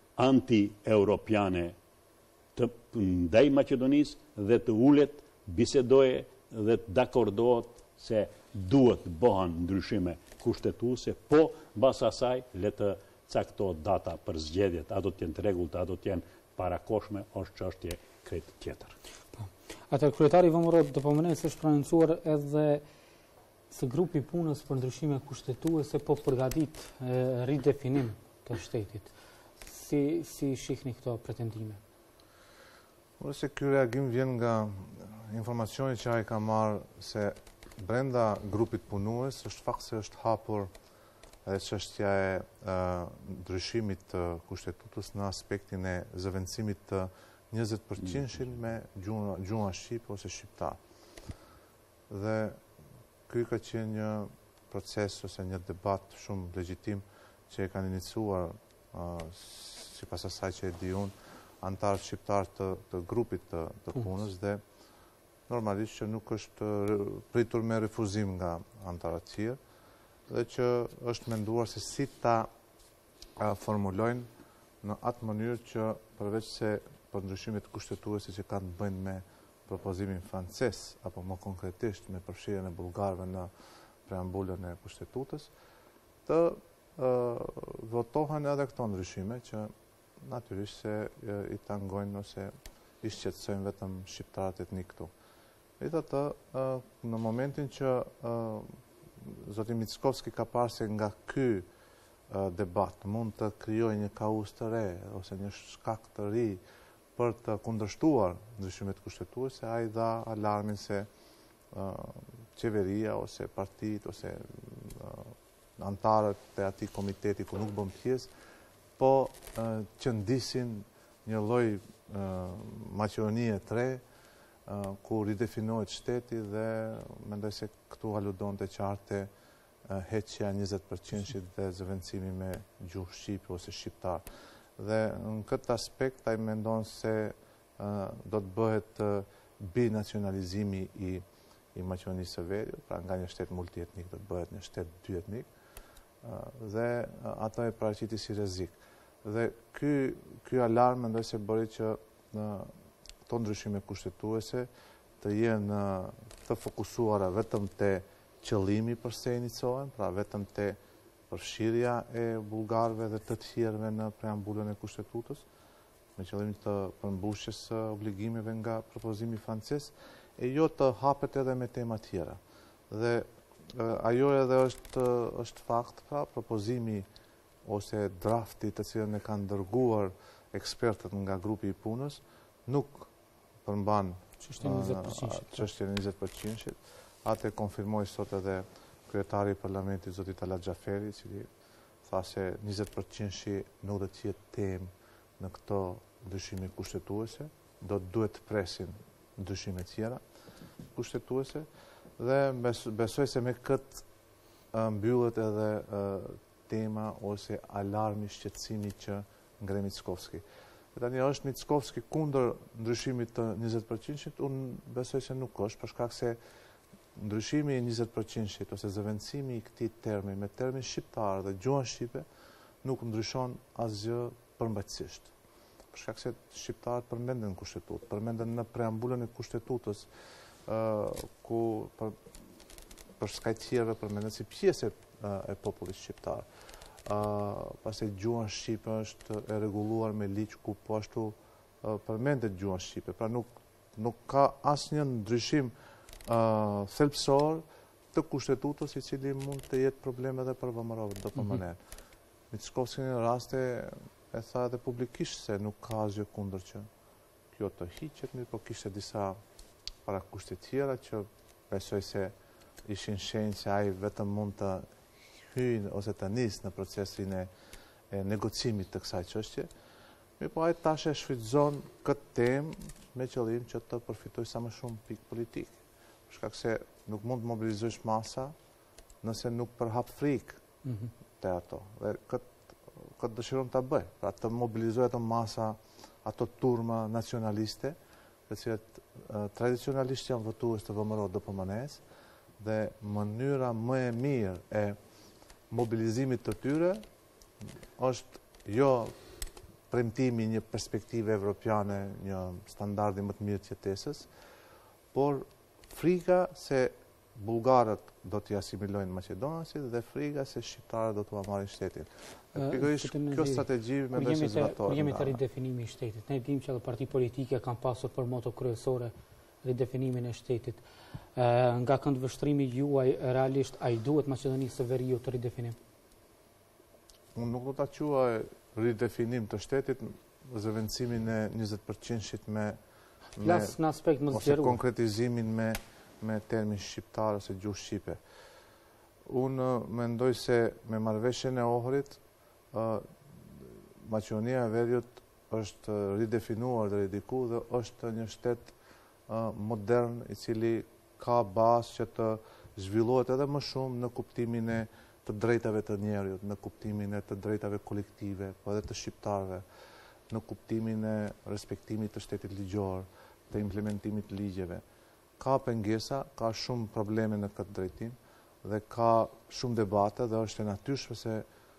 anti-europiane të ndaj Maqedonisë dhe të ulet, bisedoje dhe të dakordohet se duhet bëhen ndryshime kushtetuese, po mbas asaj le të caktohet data për zgjedhjet, a do të jenë të rregullt, a do të jenë parakoshme, është çështje krejt tjetër. Atë kryetari Vëmërot do përmenej se është pranësuar edhe se grupi punës për ndryshime kushtetuese po përgatit ridefinim të shtetit. Si, si shihni këto pretendime? Por se ky reagim vjen nga informacioni që ai ka marrë se brenda grupit punues është fakt se është hapur edhe çështja e uh, ndryshimit të kushtetutës në aspektin e zëvendësimit të njëzet përqind me gjuna, gjuna shqip ose shqiptar. Dhe ky ka qenë një proces ose një debat shumë legjitim që e kanë iniciuar uh, sipas asaj që e di unë, antarë shqiptar të, të grupit të, të punës dhe normalisht që nuk është pritur me refuzim nga antarët tjerë dhe që është menduar se si ta a, formulojnë në atë mënyrë që përveç se për ndryshimet kushtetuese që kanë të bëjnë me propozimin frances apo më konkretisht me përfshirjen e bullgarëve në preambulën e kushtetutës, të uh, votohen edhe këto ndryshime që natyrisht se uh, i tangojnë ose i shqetësojnë vetëm shqiptarët etnik këtu. Megjithatë, uh, në momentin që uh, zoti Mickovski ka parë se nga ky uh, debat mund të krijojë një kaos të re ose një shkak të ri për të kundërshtuar ndryshimet kushtetuese, ai dha alarmin se uh, qeveria ose partitë ose uh, antarët e atij komiteti ku nuk bën pjesë, po uh, qëndisin një lloj uh, Maqedonie të re, uh, ku ridefinohet shteti dhe mendoj se këtu aludonte qartë uh, heqja njëzet përqind dhe zëvendësimi me gjuhë shqipe ose shqiptar. Dhe në këtë aspekt ai mendon se uh, do të bëhet uh, binacionalizimi i, i Maqedonisë së Veriut, pra nga një shtet multietnik do të bëhet një shtet dyetnik, uh, dhe uh, ato e paraqiti si rrezik. Dhe ky ky alarm mendoj se bëri që në këto ndryshime kushtetuese të jenë uh, të fokusuara vetëm te qëllimi përse inicohen, pra vetëm te përfshirja e bullgarëve dhe të tjerëve në preambulën e kushtetutës, me qëllim të përmbushjes së obligimeve nga propozimi frances, e jo të hapet edhe me tema tjera. Dhe e, ajo edhe është, është fakt, pra propozimi ose drafti të cilën e kanë dërguar ekspertët nga grupi i punës nuk përmban çështjen e njëzet përqind. Atë konfirmoi sot edhe kryetari i parlamentit zoti Talat Xhaferi, i cili tha se njëzet përqind nuk do të jetë temë në këto ndryshime kushtetuese, do të duhet të presin ndryshime tjera kushtetuese dhe besoj se me këtë mbyllet edhe tema ose alarmi shqetësimi që ngre Mickovski. Tani është Mickovski kundër ndryshimit të njëzet përqind, unë besoj se nuk është, për shkak se ndryshimi i njëzet përqind ose zëvendësimi i këtij termi me termin shqiptar dhe gjuhën shqipe nuk ndryshon asgjë përmbajtësisht. Për shkak se shqiptarët përmenden në kushtetutë, përmenden në preambulën e kushtetutës, ku për shkak tjerëve përmenden si pjesë e popullit shqiptar. Pastaj gjuha shqipe është e rregulluar me ligj ku po ashtu përmendet gjuha shqipe. Pra nuk nuk ka asnjë ndryshim thelbësor të kushtetutës i cili mund të jetë problem edhe për V M R-ën do përmend. Mickovski në raste e tha edhe publikisht se nuk ka asgjë kundër që kjo të hiqet, mirë po kishte disa parakushte tjera që besoj se ishin shenjë se ai vetëm mund të hyjnë ose të nisë në procesin e negocimit të kësaj çështje. Mirë po ai tash e shfrytëzon këtë temë me qëllim që të përfitojë sa më shumë pikë politik. Për shkak se nuk mund të mobilizosh masa nëse nuk përhap frikë te ato. Dhe këtë këtë dëshiron ta bëj, pra të mobilizojë ato masa, ato turma nacionaliste, të cilat tradicionalisht janë votues të V M R-it D P M N-s, dhe mënyra më e mirë e mobilizimit të tyre është jo premtimi një perspektive evropiane, një standardi më të mirë të jetesës, por frika se bullgarët do t'i asimilojnë maqedonasit dhe frika se shqiptarët do t'u marrin shtetin. Pikërisht kjo strategji mendoj se zbatohet. Kur jemi te ridefinimi i shtetit, ne dimë që edhe parti politike kanë pasur për moto kryesore ridefinimin e shtetit. Nga këndvështrimi juaj realisht ai duhet Maqedonisë së Veriut të ridefinim? Unë nuk do ta quaj ridefinim të shtetit zëvendësimin e njëzet përqind me Flas në aspekt më ose konkretizimin me me termin shqiptar ose gjuhë shqipe. Unë mendoj se me marrëveshjen e Ohrit, Maqedonia e Veriut është ridefinuar dhe ridikuar dhe është një shtet modern i cili ka bazë që të zhvillohet edhe më shumë në kuptimin e të drejtave të njerëzit, në kuptimin e të drejtave kolektive, po edhe të shqiptarëve, në kuptimin e respektimit të shtetit ligjor, të implementimit të ligjeve. Ka pengesa, ka shumë probleme në këtë drejtim dhe ka shumë debate dhe është e natyrshme se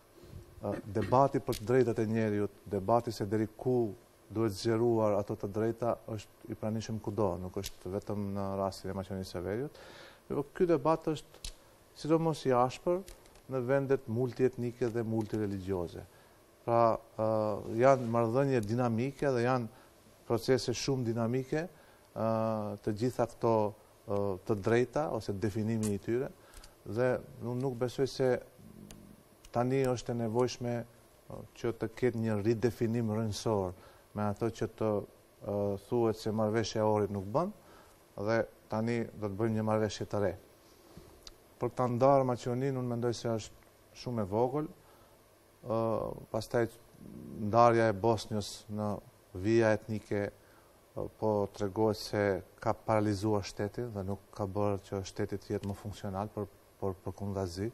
debati për të drejtat e njerëzit, debati se deri ku duhet zgjeruar ato të drejta është i pranishëm kudo, nuk është vetëm në rastin e Maqedonisë së Veriut. Por ky debat është sidomos i ashpër në vendet multietnike dhe multireligjioze. Pra janë marrëdhënie dinamike dhe janë procese shumë dinamike të gjitha këto të drejta ose definimi i tyre dhe unë nuk besoj se tani është e nevojshme që të ketë një ridefinim rrënjësor me ato që të thuhet se marrëveshja e Ohrit nuk bën dhe tani do të bëjmë një marrëveshje të re. Për ta ndarë Maqedoninë unë mendoj se është shumë e vogël. Pastaj ndarja e Bosnjës në vija etnike po tregohet se ka paralizuar shtetin dhe nuk ka bërë që shteti të jetë më funksional, por por përkundazi.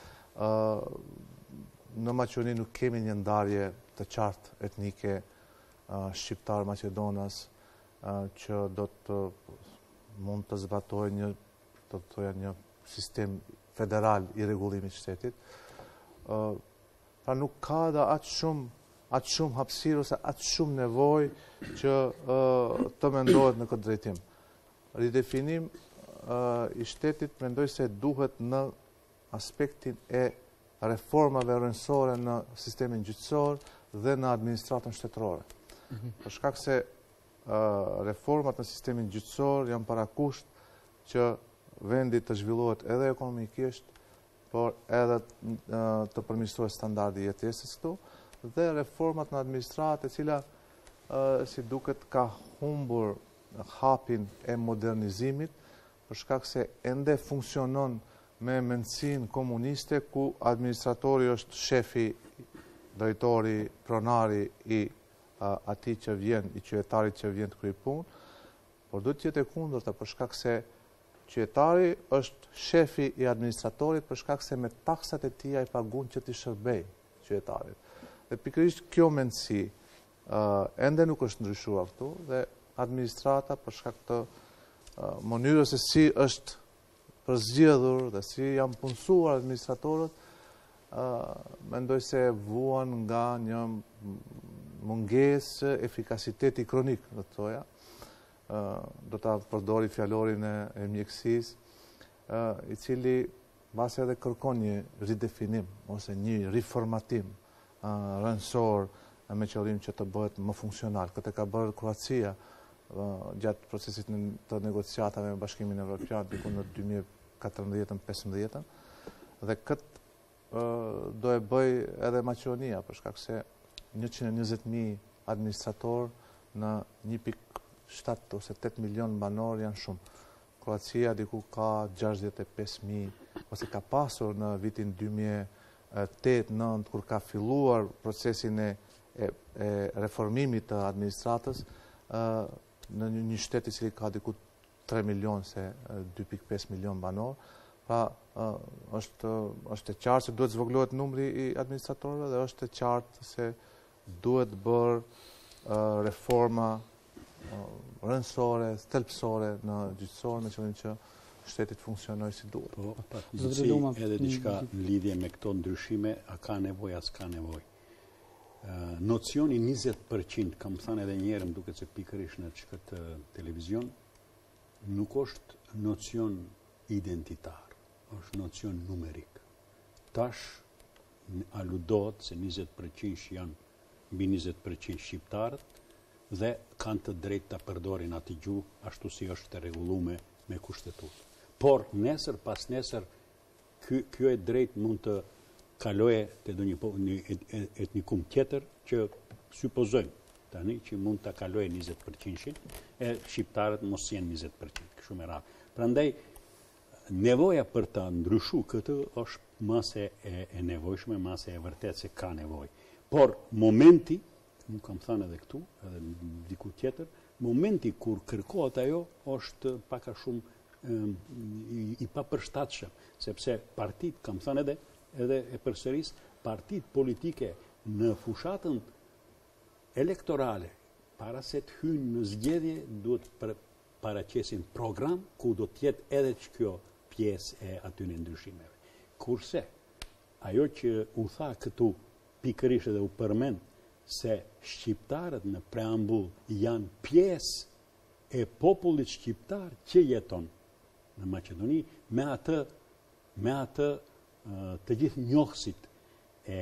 Në Maqedoni nuk kemi një ndarje të qartë etnike shqiptar Maqedonas që do të mund të zbatojë një do të thoya një sistem federal i rregullimit të shtetit. Pra nuk ka da atë shumë atë shumë hapësirë ose atë shumë nevojë që të mendohet në këtë drejtim. Ridefinim i shtetit mendoj se duhet në aspektin e reformave rrënjësore në sistemin gjyqësor dhe në administratën shtetërore. Për shkak se reformat në sistemin gjyqësor janë parakusht që vendi të zhvillohet edhe ekonomikisht, por edhe të përmirësohet standardi i jetesës këtu dhe reformat në administratë, e cila uh, si duket ka humbur hapin e modernizimit, për shkak se ende funksionon me mendësinë komuniste, ku administratori është shefi, drejtori, pronari i uh, atij që vjen, i qytetarit që vjen të kryej punë, por duhet të jetë e kundërta, për shkak se qytetari është shefi i administratorit, për shkak se me taksat e tij ai paguon që t'i shërbej qytetarit. Dhe pikërisht kjo mendësi uh, ende nuk është ndryshuar këtu, dhe administrata për shkak të uh, mënyrës se si është përzgjedhur dhe si janë punësuar administratorët, uh, mendoj se vuan nga një mungesë efikasiteti kronik, do të thoja. Uh, do ta përdori fjalorin e, e mjekësisë, uh, i cili mbasi edhe kërkon një ridefinim ose një riformatim uh, rëndësor uh, me qëllim që të bëhet më funksional. Këtë ka bërë Kroacia uh, gjatë procesit në, të negociatave me Bashkimin Evropian diku në dy mijë e katërmbëdhjetë pesëmbëdhjetë, dhe këtë uh, do e bëj edhe Maqedonia, për shkak se njëqind e njëzet mijë administrator në një pikë shtatë ose tetë milion banor janë shumë. Kroacia diku ka gjashtëdhjetë e pesë mijë, ose ka pasur në vitin dy mijë e tetë nëntë, kur ka filluar procesin e, e, e reformimit të administratës, uh, në një, një shtet i cili ka diku tre milion se dy pikë pesë milion banor. Pra, uh, është, është e qartë se duhet zvogëlohet numri i administratorëve, dhe është e qartë se duhet bërë uh, reforma rëndësore, stelpsore në gjyqësor, me qëllim që shtetit funksionojë si duhet. Po, patjetësi edhe diçka në lidhje me këto ndryshime, a ka nevojë, as ka nevojë. Uh, nocioni njëzet përqind, kam thënë edhe një herë, më duket se pikërisht në çkëtë televizion, nuk është nocion identitar, është nocion numerik. Tash aludohet se njëzet përqind janë mbi njëzet përqind shqiptarët, dhe kanë të drejtë të përdorin ati gjuhë, ashtu si është të rregulluar me kushtetutë. Por nesër pas nesër, kjo e drejtë mund të kaloje të do një, një etnikum tjetër që supozojmë tani që mund të kaloje njëzet përqind, e shqiptarët mos jenë njëzet përqind, kështu me radhë. Prandaj nevoja për të ndryshu këtë është mase e, e nevojshme, mase e vërtet se ka nevojë. Por momenti, nuk kam thënë edhe këtu, edhe diku tjetër, momenti kur kërkohet ajo është pak a shumë um, i, i papërshtatshëm, sepse partit, kam thënë edhe, edhe e përsëris, partit politike në fushatën elektorale, para se të hynë në zgjedhje, duhet për, paraqesin program ku do të jetë edhe që kjo pjesë e atyre ndryshimeve. Kurse, ajo që u tha këtu pikërisht edhe u përmend, se shqiptarët në preambull janë pjesë e popullit shqiptar që jeton në Maqedoni, me atë, me atë të gjithë njohësit e,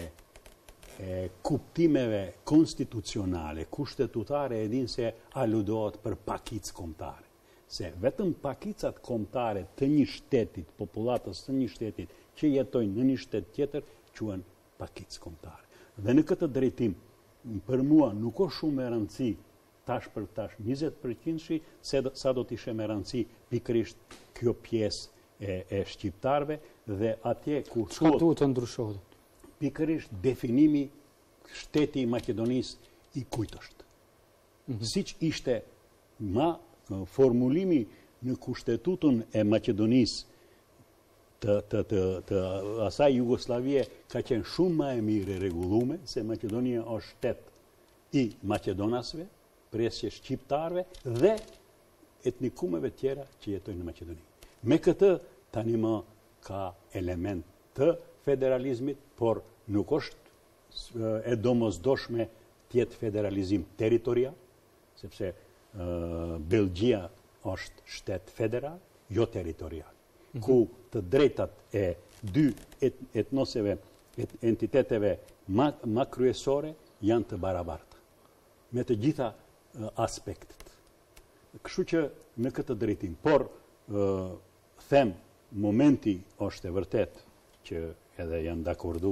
e kuptimeve konstitucionale, kushtetutare, e din se aludohet për pakicë kombëtare. Se vetëm pakicat kombëtare të një shtetit, popullatës të një shtetit që jetojnë në një shtet tjetër, quhen pakicë kombëtare. Dhe në këtë drejtim, për mua nuk është shumë e rëndësi tash për tash njëzet përqind, se sa do të ishe me rëndësi pikërisht kjo pjesë e, e shqiptarve, dhe atje ku çka duhet të ndryshohet? Pikërisht definimi shteti i Maqedonisë i kujt është. Mm-hmm. Siç ishte ma formulimi në kushtetutën e Maqedonisë Të, të, të, të asaj Jugoslavie ka qenë shumë më e mirë rregulluar, se Maqedonia është shtet i maqedonasve, presje shqiptarve dhe etnikumeve tjera që jetojnë në Maqedoni. Me këtë tani më ka element të federalizmit, por nuk është e domosdoshme të jetë federalizim territorial, sepse uh, Belgjia është shtet federal, jo territorial. Mm-hmm. Ku të drejtat e dy et, etnoseve, et, entiteteve ma, ma kryesore janë të barabarta, me të gjitha uh, aspektet. Kështu që në këtë drejtim, por uh, them, momenti është e vërtet që edhe janë dakordu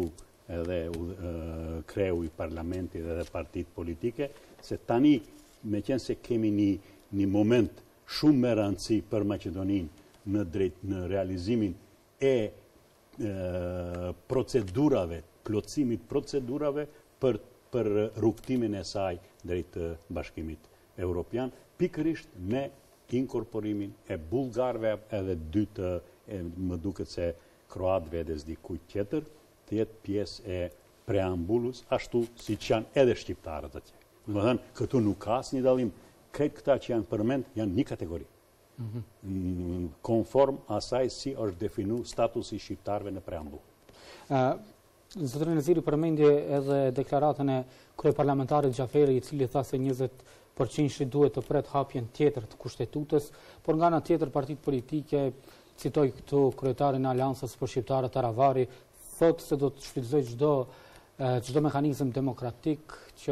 edhe kreu i parlamentit edhe partit politike, se tani, me qenë se kemi një, një moment shumë me rëndësi për Maqedoninë në drejt në realizimin e, e procedurave, plotësimit procedurave për, për rrugtimin e saj drejt Bashkimit Evropian, pikërisht me inkorporimin e bulgarve edhe dytë, e, më duket se kroatëve edhe s'dikuj tjetër, të jetë pjesë e preambulus, ashtu si që janë edhe shqiptarët atje. Në më thënë, këtu nuk ka asnjë dallim, kretë këta që janë përmend janë një kategori. Mm-hmm. Konform asaj si është definu statusi shqiptarëve në preambull. Uh, Zotërin Neziri përmendje edhe deklaratën e kryeparlamentarit Xhaferi, i cili tha se njëzet përqind duhet të pret hapjen tjetër të kushtetutës, por nga ana tjetër partitë politike, citoj këtu kryetarin e Aleancës për Shqiptarët Aravari, thotë se do të shfrytëzoj çdo çdo mekanizëm demokratik që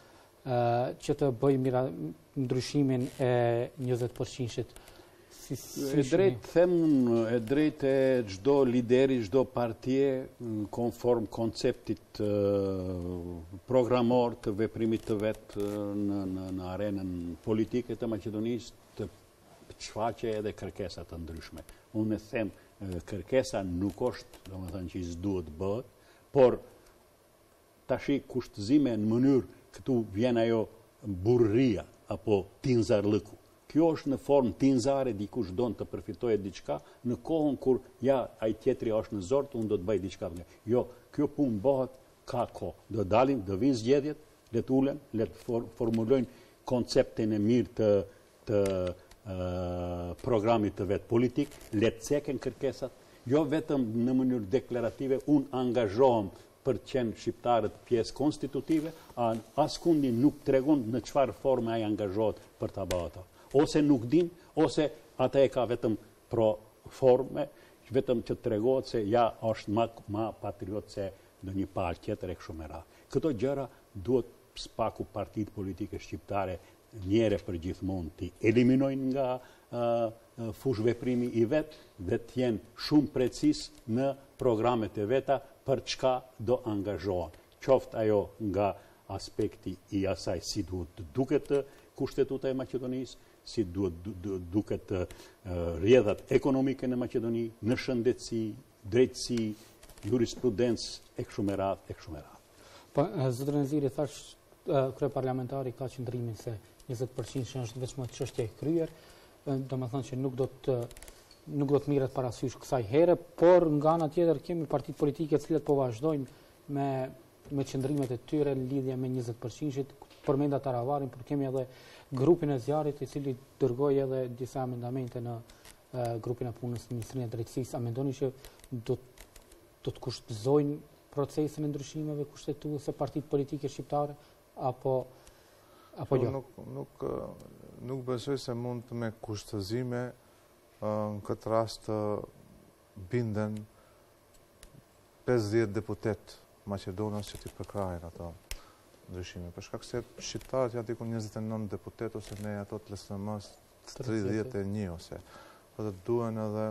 që të bëj mira ndryshimin e njëzet përqind. Si, si e drejt them, e drejt e çdo lideri, çdo partije konform konceptit programor të veprimit të vet në, në, në arenën politike të Maqedonisë të shfaqe edhe kërkesa të ndryshme. Unë e them, kërkesa nuk është, domethënë që i s'duhet bëhet, por tashi kushtëzime në mënyrë këtu vjen ajo burria apo tinzarlëku. Kjo është në formë tinzare, dikush don të përfitojë diçka, në kohën kur ja ai tjetri është në zort, unë do të bëj diçka. Jo, kjo punë bëhet ka kohë. Do dalin, do vinë zgjedhjet, le të ulen, le të for, formulojnë konceptin e mirë të, të uh, programit të vet politik, le të ceken kërkesat, jo vetëm në mënyrë deklarative, unë angazhohem për të qenë shqiptarët pjesë konstitutive, a askundi nuk tregon në çfarë forme ai angazhohet për ta bërë ato. Ose nuk din, ose ata e ka vetëm pro forme, vetëm që të tregohet se ja është ma, ma patriot se në një palë tjetër e kështu me radhë. Këto gjëra duhet spaku partitë politike shqiptare njëre për gjithmonë të eliminojnë nga uh, fush veprimi i vetë dhe të jenë shumë precis në programet e veta për çka do angazhohen. Qoftë ajo nga aspekti i asaj si duhet të duket kushtetuta e Maqedonisë, si duhet duket rrjedhat ekonomike në Maqedoni, në shëndetësi, drejtësi, jurisprudencë e kështu me radhë, e kështu me radhë. Po, zotërin Neziri, thash kryeparlamentari ka qëndrimin se njëzet përqind është vetëm një çështje e kryer, domethënë që nuk do të nuk do të mirret parasysh kësaj here, por nga ana tjetër kemi partitë politike të cilat po vazhdojnë me me qëndrimet e tyre në lidhje me njëzet përqind, përmendat Aravarin, por kemi edhe grupin e zjarrit i cili dërgoi edhe disa amendamente në e, grupin e punës në Ministrinë e Drejtësisë. A mendoni që do, do të kushtëzojnë procesin e ndryshimeve kushtetuese partitë politike shqiptare apo apo jo? Nuk, nuk, nuk besoj se mund të me kushtëzime në këtë rast të binden pesëdhjetë deputet Maqedonës që t'i përkrajnë ato ndryshime. Për shkak se shqiptarët janë diku njëzet e nëntë deputet ose ne ato të L S M S tridhjetë e një ose. Po të duhen edhe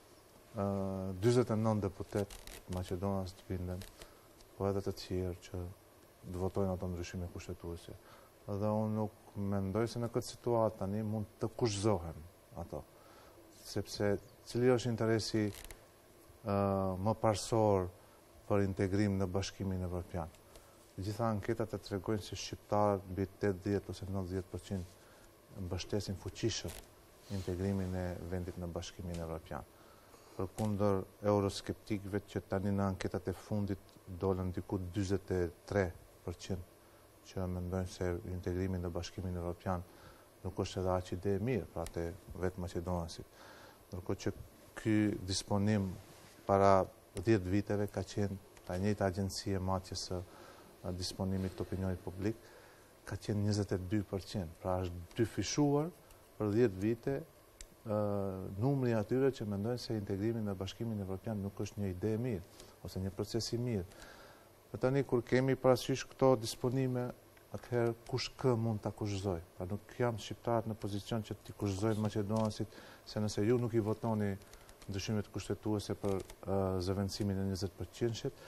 uh, dyzet e nëntë deputet Maqedonës të binden, po edhe të tjerë që të votojnë ato ndryshime kushtetuese. Dhe unë nuk mendoj se në këtë situatë tani mund të kushtohen ato. Sepse cili është interesi uh, më parsor për integrim në Bashkimin Evropian. Gjitha anketat e tregojnë se shqiptarët mbi tetëdhjetë ose nëntëdhjetë përqind mbështesin fuqishëm integrimin e vendit në Bashkimin Evropian. Përkundër euroskeptikëve që tani në anketat e fundit dolën diku dyzet e tre përqind që mendojnë se integrimi në Bashkimin Evropian nuk është edhe aq ide e mirë për atë vetë maqedonasit. Ndërkohë që ky disponim para dhjetë viteve ka qenë ta njëjta agjencie matjes së disponimit të opinionit publik, ka qenë njëzet e dy përqind. Pra është dyfishuar për dhjetë vite uh, numri atyre që mendojnë se integrimi në Bashkimin Evropian nuk është një ide e mirë ose një proces i mirë. Dhe tani kur kemi parasysh këto disponime, atëherë kush kë mund ta kushzoj. Pra nuk jam shqiptarët në pozicion që t'i kushzojnë maqedonasit se nëse ju nuk i votoni ndryshimet kushtetuese për uh, zëvendësimin e njëzet përqind,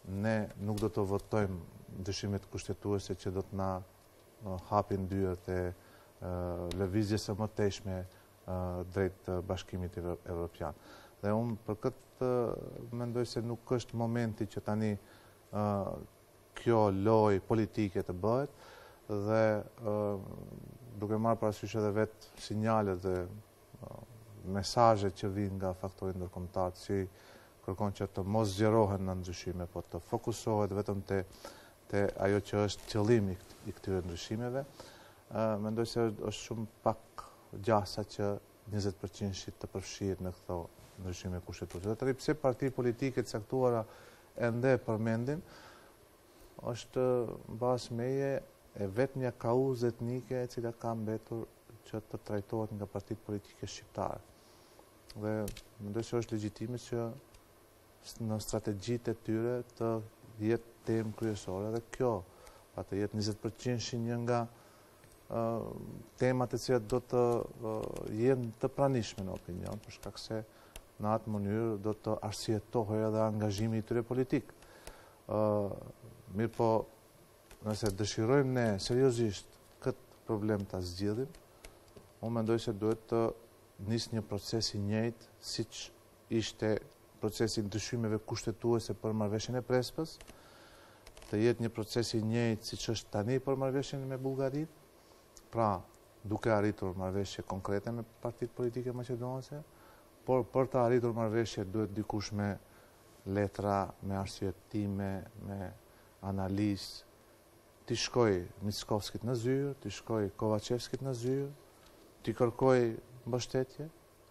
ne nuk do të votojmë ndryshimet kushtetuese që do të na uh, hapin dyert e uh, lëvizjes së mëtejshme uh, drejt uh, Bashkimit Evropian. Dhe unë për këtë uh, mendoj se nuk është momenti që tani uh, kjo loj politike të bëhet, dhe uh, duke marrë parasysh edhe vetë sinjalet dhe uh, mesazhet që vijnë nga faktorit ndërkombëtar, që kërkon që të mos zgjerohen në ndryshime, po të fokusohet vetëm te te ajo që është qëllimi i këtyre ndryshimeve. Uh, mendoj se është shumë pak gjasa që njëzet përqind të përfshihet në këto ndryshime kushtetuese. Dhe tani pse parti politike të caktuara ende përmendin, është mbas meje e vetmja kauzë etnike e cila ka mbetur që të trajtohet nga partitë politike shqiptare. Dhe mendoj se është legjitime që në strategjitë e tyre të jetë temë kryesore, dhe kjo pa të jetë njëzet përqind një nga uh, temat e cilat do të uh, jenë të pranishme në opinion, për shkak se në atë mënyrë do të arsyetohet edhe angazhimi i tyre politik. Uh, mirë po, nëse dëshirojmë ne seriozisht këtë problem të zgjidhim, unë mendoj se duhet të nisë një proces i njëjtë, siç ishte procesi ndryshimeve kushtetuese për marrëveshjen e Prespës, të jetë një proces i njëjtë siç është tani për marrëveshjen me Bullgarinë, pra duke arritur marrëveshje konkrete me partitë politike maqedonase, por për të arritur marrëveshje duhet dikush me letra, me arsyetime, me analizë, t'i shkoj Mickovskit në zyrë, t'i shkoj Kovacevskit në zyrë, t'i kërkoj mbështetje,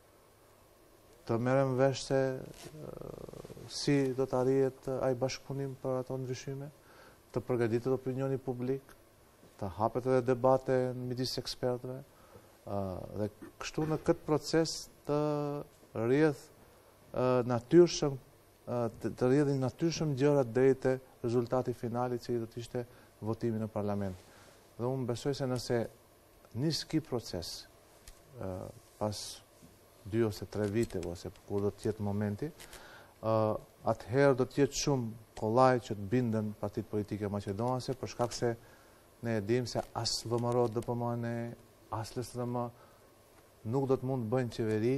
të merrem vesh se uh, si do të arrihet ai bashkëpunim për ato ndryshime, të përgatitet opinioni publik, të hapet edhe debate midis ekspertëve, uh, dhe kështu në këtë proces të rrjedh uh, natyrshëm uh, të, të rrjedhin natyrshëm gjërat deri te rezultati final i cili do të ishte votimi në parlament. Dhe unë besoj se nëse nis ky proces uh, pas dy ose tre vite, ose kur do të jetë momenti, uh, atëherë do të jetë shumë kollaj që të binden partitë politike maqedonase, për shkak se ne e dim se as V M R O D P M N, as L S D M nuk do të mund të bëjnë qeveri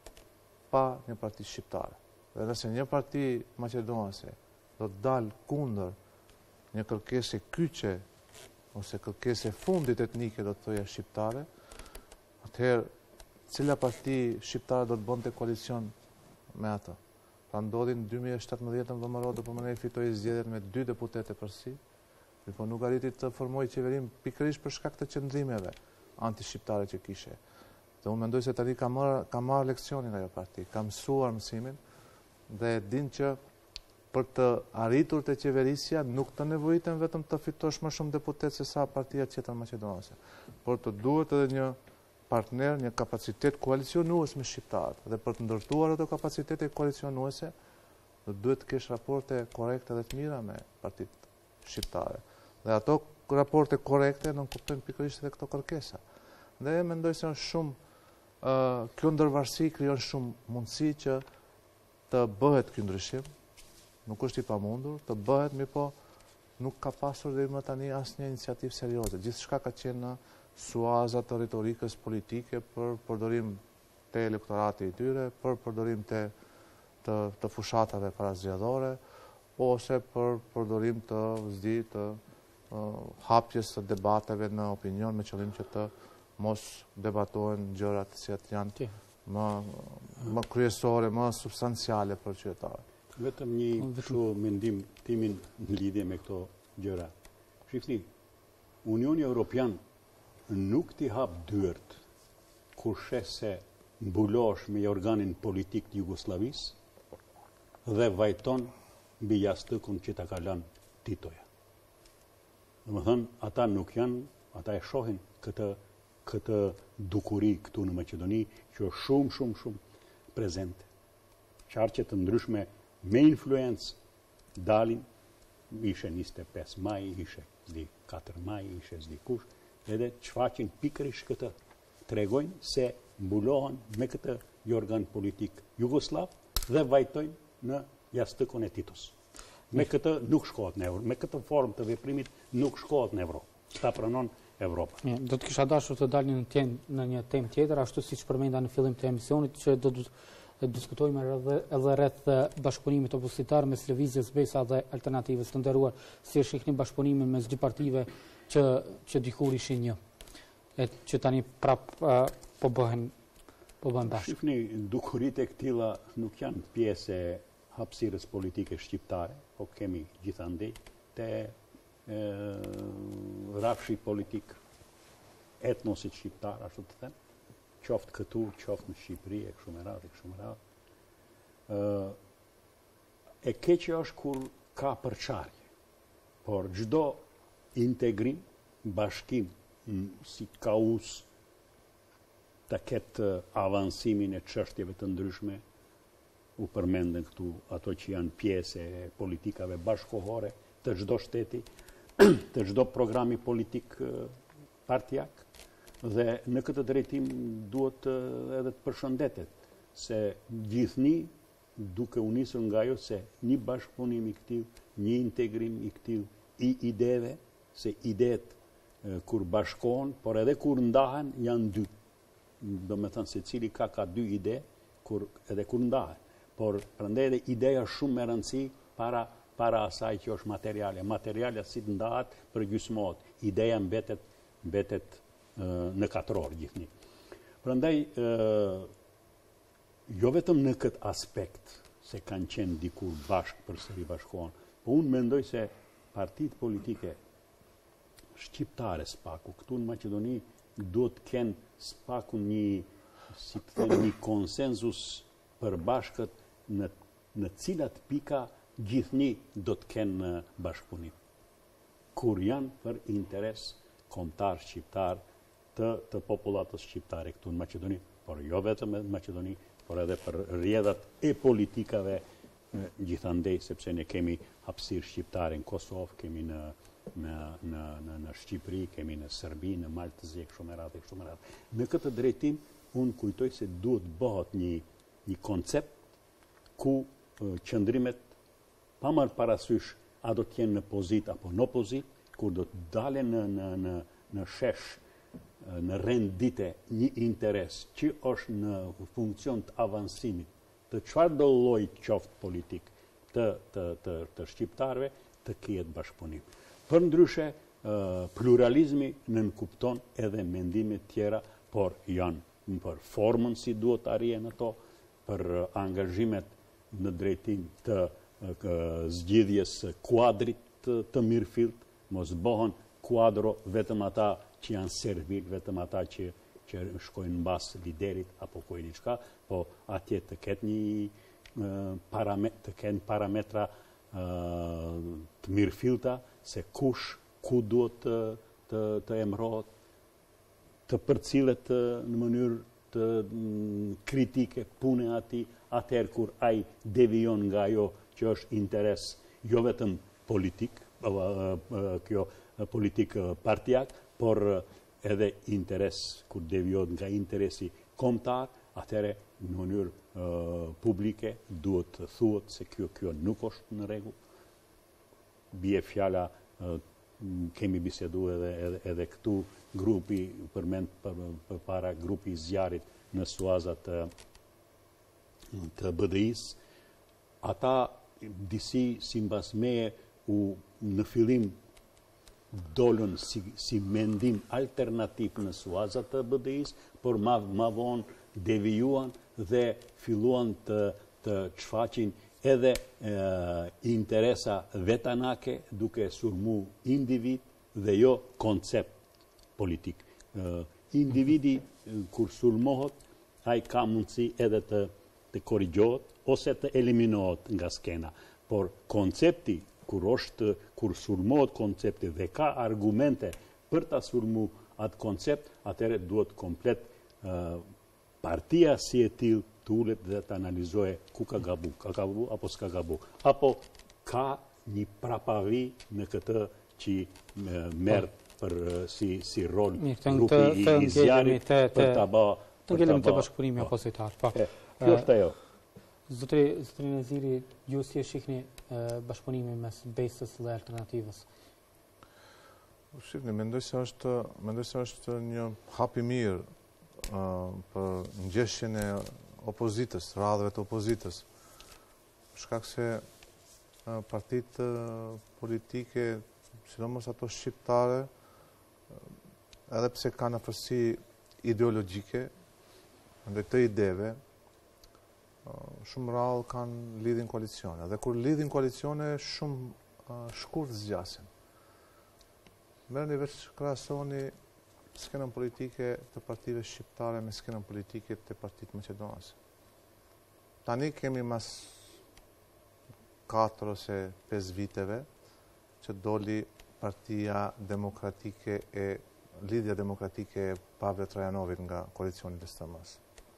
pa një parti shqiptare. Dhe nëse një parti maqedonase do të dalë kundër një kërkesë kyçe ose kërkesë fundit etnike, do të thoya shqiptare, atëherë cila parti shqiptare do të bënte koalicion me atë. Pra ndodhi në dy mijë e shtatëmbëdhjetë në V M R O D P M N fitoi zgjedhjet me dy deputete përsi, por nuk arriti të formojë qeverim pikërisht për shkak të qëndrimeve anti-shqiptare që kishte. Dhe unë mendoj se tani ka marrë ka marrë leksionin ajo parti, ka mësuar mësimin dhe din që për të arritur te qeverisja nuk të nevojiten vetëm të fitosh më shumë deputet se sa partia tjetër maqedonase, por të duhet edhe një partner, një kapacitet koalicionues me shqiptarët. Dhe për të ndërtuar ato kapacitete koalicionuese, duhet të kesh raporte korrekte dhe të mira me partitë shqiptare. Dhe ato raporte korrekte nuk kuptojnë pikërisht edhe këto kërkesa. Dhe mendoj se është shumë uh, kjo ndërvarësi krijon shumë mundësi që të bëhet ky ndryshim. Nuk është i pamundur, të bëhet, mirë po nuk ka pasur deri më tani asnjë iniciativë serioze. Gjithçka ka qenë në suaza të retorikës politike për përdorim të elektorati i tyre, për përdorim të, të, të fushatave parazgjedhore, ose për përdorim të zdi të uh, hapjes të debateve në opinion me qëllim që të mos debatohen gjërat që janë më, më kryesore, më substanciale për qytetarët. Vetëm një kështu mendim timin në lidhje me këto gjëra. Shikni, Unioni Evropian nuk t'i hap dyert kur shes se mbulosh me organin politik të Jugosllavisë dhe vajton mbi jastëkun që ta ka lënë Titoja. Domethënë, ata nuk janë, ata e shohin këtë këtë dukuri këtu në Maqedoni që është shumë shumë shumë prezente. Qarqe të ndryshme me influencë dalin, ishe njëzet e pesë maj, ishe zdi katër maj, ishe zdi kush, edhe çfaqin pikërisht këtë. Tregojnë se mbulohen me këtë organ politik jugoslav dhe vajtojnë në jastëkun e Titos. Me këtë nuk shkohet në Evropë, me këtë formë të veprimit nuk shkohet në Evropë. Ta pranon Evropa. Mirë, do të kisha dashur të dalni në, tjen, në një temë tjetër, ashtu siç përmenda në fillim të emisionit, që do të diskutojmë edhe, edhe rreth bashkëpunimit opozititar mes Lëvizjes Besa dhe Alternativës. Të nderuar, si e shihni bashkëpunimin mes dy partive që që dikur ishin një, e që tani prap uh, po bëhen po bëhen bashkë. Shifni, dukuritë e këtilla nuk janë pjesë e hapësirës politike shqiptare, po kemi gjithandej te rafshi politik etnosit shqiptar, ashtu të them, qoftë këtu, qoftë në Shqipëri, e kështu me radhë, e kështu me radhë. E keqja është kur ka përçarje, por çdo integrim, bashkim, si kaus të ketë avansimin e çështjeve të ndryshme, u përmenden këtu ato që janë pjesë e politikave bashkohore të çdo shteti, të çdo programi politik partijak, dhe në këtë drejtim duhet edhe të përshëndetet se gjithni duke u nisur nga ajo se një bashkëpunim i këtill, një integrim i këtill i ideve, se idet kur bashkohen, por edhe kur ndahen janë dy. Do me thënë se cili ka ka dy ide, kur, edhe kur ndahen. Por prandaj edhe ideja shumë me rëndësi para para asaj që është materiale. Materiale si të ndahet për gjysmohet. Ideja mbetet, mbetet e, në katror gjithni. Prandaj, jo vetëm në këtë aspekt se kanë qenë dikur bashkë për sëri bashkohen, po unë mendoj se partitë politike shqiptare spaku, këtu në Maqedoni duhet të kenë spaku një, si të them, një konsenzus për bashkët në, në cilat pika gjithni do të kenë bashkëpunim. Kur janë për interes kombëtar shqiptar të, të popullatës shqiptare këtu në Maqedoni, por jo vetëm në Maqedoni, por edhe për rrjedhat e politikave gjithandej, sepse ne kemi hapësirë shqiptare në Kosovë, kemi në, në, në, në, në Shqipëri, kemi në Serbi, në Maltëzi, kështu me radhë, kështu me radhë. Në këtë drejtim, unë kujtoj se duhet bëhet një, një koncept ku qëndrimet pa marrë parasysh a do të jenë në pozit apo në opozit, kur do të dalen në, në, në, në shesh, në rendite një interes që është në funksion të avansimit të çfarë do lloji qoftë politik të, të, të, të shqiptarëve, të ketë bashkëpunim. Për ndryshe, pluralizmi nënkupton edhe mendime tjera, por janë për formën si duhet arrihen ato, për angazhimet në drejtim të zgjidhjes kuadrit të, të mirëfillt, mos bëhen kuadro vetëm ata që janë servil, vetëm ata që, që shkojnë mbas liderit apo kujt diçka, po atje të ketë një paramet, të kenë parametra uh, të mirëfillta se kush ku duhet të, të, të emrohet, të përcillet në mënyrë të mm, kritike pune ati, atëherë kur ai devijon nga ajo që është interes jo vetëm politik, kjo politik partijak, por edhe interes kur devijohet nga interesi kombëtar, atëherë në mënyrë uh, publike duhet të thuhet se kjo kjo nuk është në rregull. Bie fjala, uh, kemi bisedu edhe, edhe, edhe këtu grupi përmend për, për para grupi i zjarit në suazat të, të B D I-s, ata disi si mbas meje u në fillim dolën si, si mendim alternativ në suazat të B D I-s, por ma, ma vonë devijuan dhe filluan të, të çfaqin edhe e, interesa vetanake duke surmu individ dhe jo koncept politik. E, individi kur sulmohet, ai ka mundësi edhe të, të korrigjohet ose të eliminohet nga skena. Por koncepti, kur është, kur sulmohet koncepti dhe ka argumente për ta sulmu atë koncept, atëherë duhet komplet uh, partia si e tillë të ulet dhe të analizoje ku ka gabu, ka gabu apo s'ka gabu. Apo ka një prapavi në këtë që merr për si, si rol grupi i, i zjarit për ta bë të ngelemi të bashkëpunimi opozitar. Kjo është ajo. Zotri Neziri, ju si e shihni bashkëpunimi mes Besës dhe Alternativës? Shifni, mendoj se është, mendoj se është një hap i mirë uh, për ngjeshjen e opozitës, radhëve të opozitës. Shkak se uh, partitë uh, politike, sidomos ato shqiptare, uh, edhe pse kanë afërsi ideologjike, ndaj të ideve, uh, shumë rrallë kanë lidhin koalicione. Dhe kur lidhin koalicione, shumë uh, shkurt zgjasin. Merrni veç krahasoni skenën politike të partive shqiptare me skenën politike të partitë maqedonase. Tani kemi mas katër ose pesë viteve që doli Partia Demokratike e Lidhja Demokratike e Pavle Trajanovit nga koalicioni D S T M-s.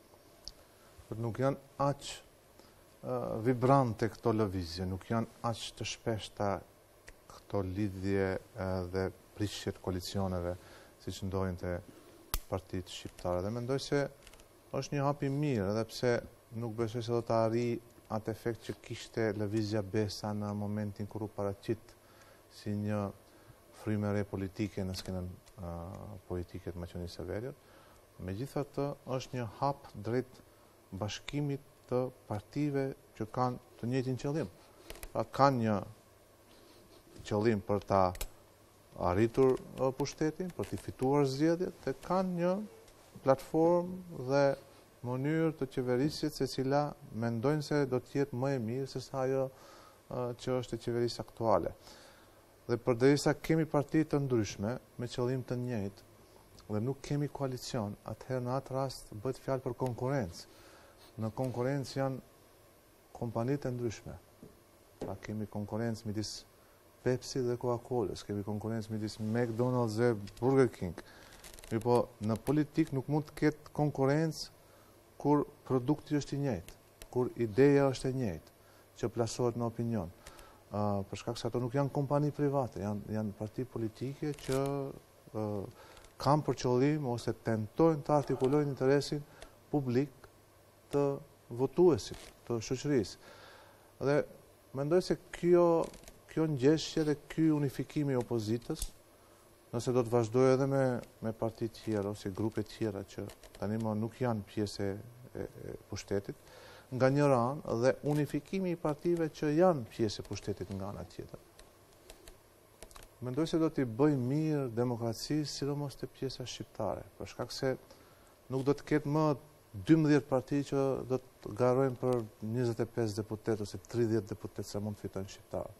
Nuk janë aq uh, vibrante këto lëvizje, nuk janë aq të shpeshta këto lidhje uh, dhe prishjet koalicioneve, si që ndojnë të partitë shqiptare. Dhe mendoj se është një hap i mirë, edhe pse nuk besoj se do të arri atë efekt që kishte lëvizja Besa në momentin kur u paraqit si një frymë e re politike në skenën uh, politike të Maqedonisë së Veriut. Megjithatë, është një hap drejt bashkimit të partive që kanë të njëjtin qëllim. Pra kanë një qëllim për ta arritur pushtetin, për t'i fituar zgjedhjet, dhe kanë një platformë dhe mënyrë të qeverisjes se cila mendojnë se do t'jetë më e mirë se sa ajo që është e qeverisë aktuale. Dhe përderisa kemi parti të ndryshme me qëllim të njëjtë dhe nuk kemi koalicion, atëherë në atë rast bëhet fjalë për konkurrencë. Në konkurrencë janë kompanitë të ndryshme. Pra kemi konkurrencë midis Pepsi dhe Coca-Colës, kemi konkurrencë midis McDonald's dhe Burger King. Mi po, në politik nuk mund të ketë konkurrencë kur produkti është i njëjtë, kur ideja është e njëjtë, që plasohet në opinion. Uh, për shkak se ato nuk janë kompani private, janë, janë parti politike që uh, kanë për qëllim ose tentojnë të artikulojnë interesin publik të votuesit, të shoqërisë. Dhe mendoj se kjo Kjo ngjeshje dhe ky unifikimi i opozitës, nëse do të vazhdojë edhe me, me parti tjera ose grupe tjera që tani më nuk janë pjesë e, e pushtetit, nga një anë dhe unifikimi i partive që janë pjesë e pushtetit nga ana tjetër. Mendoj se do t'i bëj mirë demokracisë, sidomos te pjesa shqiptare, për shkak se nuk do të ketë më dymbëdhjetë parti që do të garojnë për njëzet e pesë deputet ose tridhjetë deputet sa mund të fitojnë shqiptarët.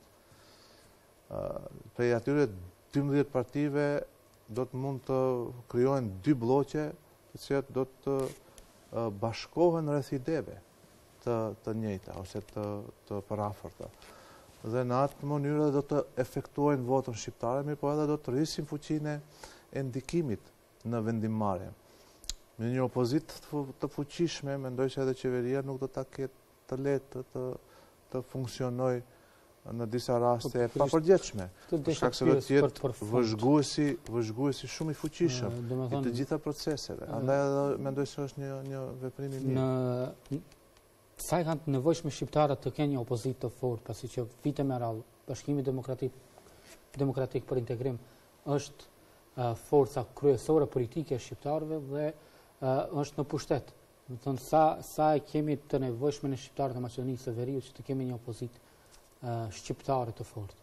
Uh, prej atyre dymbëdhjetë partive do të mund të krijohen dy bloqe të cilat do të uh, bashkohen rreth ideve të, të njëjta ose të, të parafërta. Dhe në atë mënyrë do të efektuojnë votën shqiptare, mirë po edhe do të rrisin fuqinë e ndikimit në vendimmarrje. Me një opozitë të fuqishme, mendoj se edhe qeveria nuk do ta ketë të lehtë të, të funksionojë në disa raste e papërgjithshme. Për shkak se do të jetë vëzhguesi, vëzhguesi shumë i fuqishëm i të gjitha proceseve. Andaj edhe mendoj se është një një veprim i mirë. Në sa i kanë nevojshme shqiptarët të kenë një opozitë të fortë, pasi që vite me radhë Bashkimi Demokratik Demokratik për Integrim është uh, forca kryesore politike e shqiptarëve dhe uh, është në pushtet. Do të thonë sa sa e kemi të nevojshme në shqiptarët e Maqedonisë së Veriut që të kemi një opozitë Uh, shqiptare të fortë.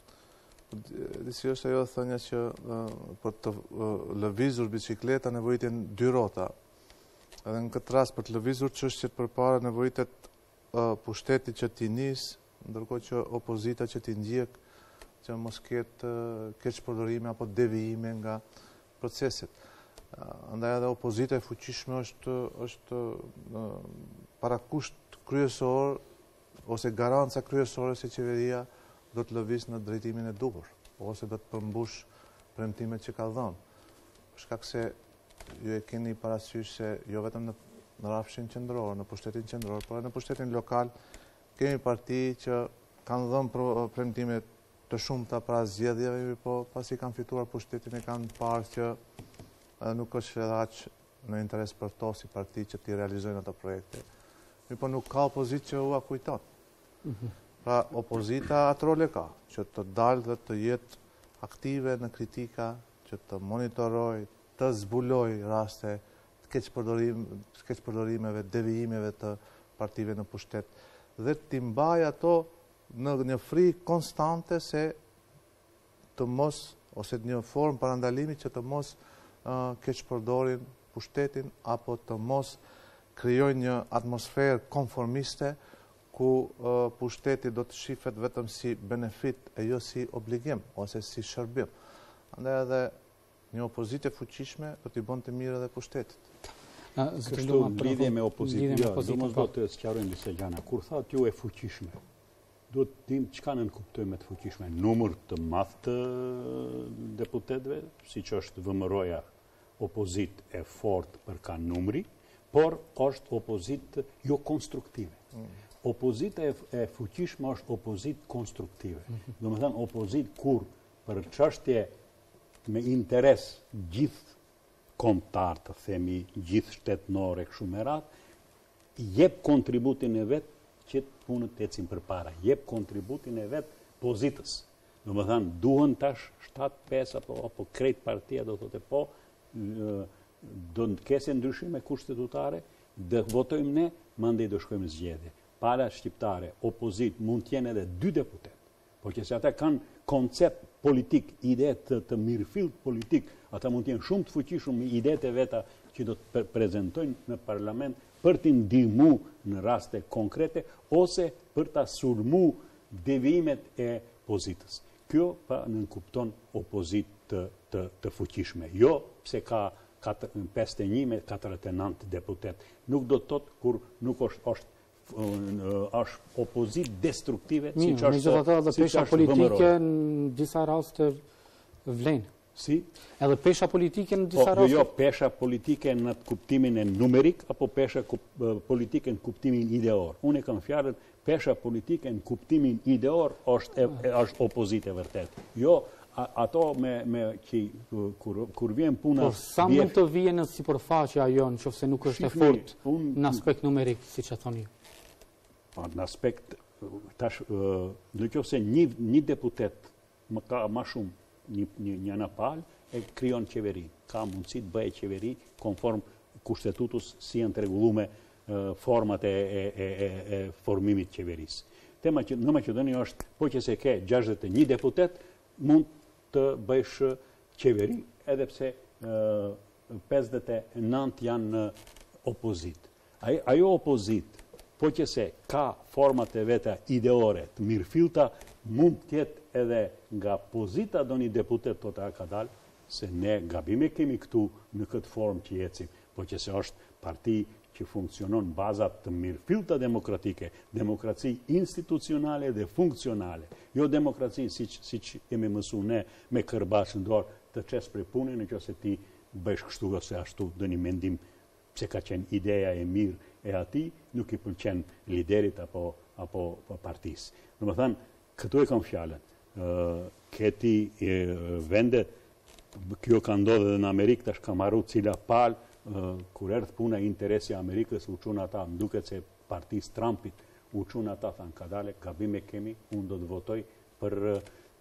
Disi është ajo thënia që uh, për të uh, lëvizur bicikleta nevojitet dy rrota. Edhe në këtë rast për të lëvizur çështjet përpara nevojitet uh, pushteti që t'i nis, ndërkohë që opozita që t'i ndjek, që mos ketë uh, keqpërdorime apo devijime nga proceset. Uh, andaj edhe opozita e fuqishme është është uh, parakusht kryesor ose garanca kryesore se qeveria do të lëviz në drejtimin e duhur, ose do të përmbush premtimet që ka dhënë. Për shkak se ju e keni parasysh se jo vetëm në, në rafshin qendror, në pushtetin qendror, por edhe në pushtetin lokal kemi parti që kanë dhënë premtime të shumta para zgjedhjeve, po pasi kanë fituar pushtetin e kanë parë që edhe nuk është edhe aq në interes për to si parti që t'i realizojnë ato projekte. Mi po nuk ka opozitë që ua kujton. Mm-hmm. Pra, opozita atë role ka, që të dalë dhe të jetë aktive në kritika, që të monitoroj, të zbuloj raste të keqpërdorimeve, devijimeve të partive në pushtet, dhe t'i mbaj ato në një frikë konstante se të mos, ose një formë parandalimi që të mos uh, keqpërdorin pushtetin, apo të mos krijojnë një atmosferë konformiste ku uh, pushteti do të shifet vetëm si benefit e jo si obligim ose si shërbim. Andaj edhe një opozitë e fuqishme do t'i bënte mirë edhe pushtetit. Kështu lidhje me opozitë, jo, do mos do të sqarojmë disa gjëra. Kur thotë ju e fuqishme, duhet të dim çka nënkuptojmë me të fuqishme. Numër të madh të deputetëve, siç është V M R-ja, opozitë e fortë për ka numri, por është opozitë jo konstruktive. Mm. Opozita e fuqishme është opozitë konstruktive. Mm-hmm. Do të thënë opozitë kur për çështje me interes gjithë kombëtar, të themi gjithë shtetënore kështu me radhë, jep kontributin e vet që punët të ecin përpara, jep kontributin e vet pozitës. Do të thënë duhen tash shtat pesë apo apo krejt partia do thotë po, do të kese ndryshime kushtetutare, dhe votojmë ne, mandej do shkojmë në zgjedhje. Pala shqiptare, opozit, mund t'jenë edhe dy deputet, por që se ata kanë koncept politik, ide të, të mirëfillt politik, ata mund t'jenë shumë të fuqishëm me idetë e veta që do të prezentojnë në parlament për t'i ndihmu në raste konkrete, ose për t'a sulmu devijimet e pozitës. Kjo pa nënkupton opozit të, të, të fuqishme. Jo pse ka pesëdhjetë e një me katërdhjetë e nëntë deputet. Nuk do të thotë kur nuk është është është opozit destruktive, si që është edhe pesha politike në disa raste vlen. Si? Edhe pesha politike në disa raste? raste? Jo, jo, pesha politike në kuptimin e numerik, apo pesha politike në kuptimin ideor. Unë e kam fjalën, pesha politike në kuptimin ideor është, është opozit e vërtet. Jo, ato me, me që kur, kur vjen puna... Por sa mund të vjen në sipërfaqe ajo në qofse nuk është e fort në aspekt numerik, si që thoni? Në aspekt, tash, në qofse një, një deputet më ka ma shumë një, një, një në palë, e kryon qeveri. Ka mundësi të bëjë qeveri konform kushtetutus si janë të rregullume format e, e, e, e, e formimit qeverisë. Tema që në Maqedoni është, po që se ke gjashtëdhjetë e një deputet, mund të bëjsh qeveri, edhe pse pesëdhjetë e nëntë janë në opozit. Ajo opozit, po që se ka format e veta ideore të mirëfillta, mund tjetë edhe nga pozita do një deputet të të akadal, se ne gabime kemi këtu në këtë formë që jecim, po që se është parti që funksionon bazat të mirëfillta demokratike, demokraci institucionale dhe funksionale, jo demokraci si që si kemi mësu ne me kërbashë në dorë të qesë prej punë, në që se ti bëjsh kështu ose ashtu dhe një mendim pse ka qenë ideja e mirë e ati, nuk i pëlqen liderit apo, apo partisë. Në më thënë, këtu e kam fjallën, uh, këti uh, vendet, kjo ka ndodhe dhe në Amerikë, tash ka marru cila palë, uh, kur erdhë puna interesi Amerikës, u qunë ata, më duket se partisë Trumpit, u qunë ata, thanë, ka dale, gabime kemi, unë do të votoj për uh,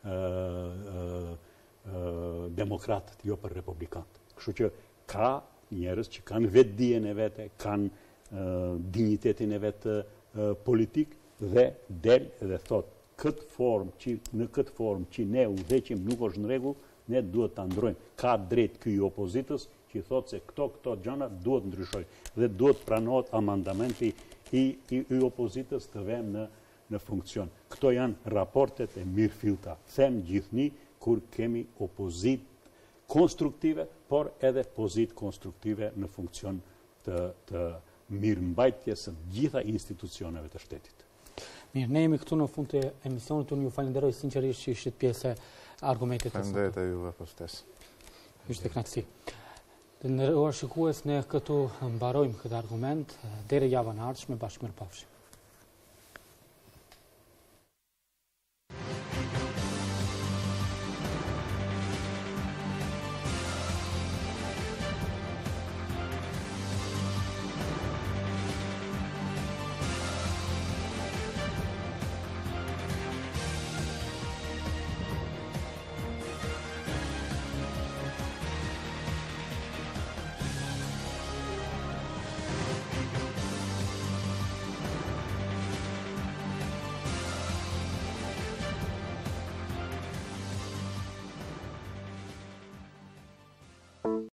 uh, uh, demokratët, jo për republikanët. Kështu që ka njerëz që kanë vetë dijen e vete, kanë uh, dignitetin e vetë uh, politik, dhe del dhe thot, këtë formë, që, në këtë formë që ne u dheqim nuk është në rregull, ne duhet të ndrojmë. Ka drejt ky i opozitës që thot se këto, këto gjëra duhet ndryshoj dhe duhet pranohet amandamenti i, i, i opozitës të vënë në, në funksion. Këto janë raportet e mirëfillta. Them gjithni kur kemi opozit konstruktive, por edhe pozit konstruktive në funksion të, të mirëmbajtjes së gjitha institucioneve të shtetit. Mirë, ne jemi këtu në fund të emisionit, unë ju falenderoj sinqerisht që ishit pjesë e argumentit të sotë. Falenderoj juve për ftesë. Ishte kënaqësi. Të nderuar shikues, ne këtu mbarojmë këtë argument deri javën e ardhshme, bashkë mirëpafshim.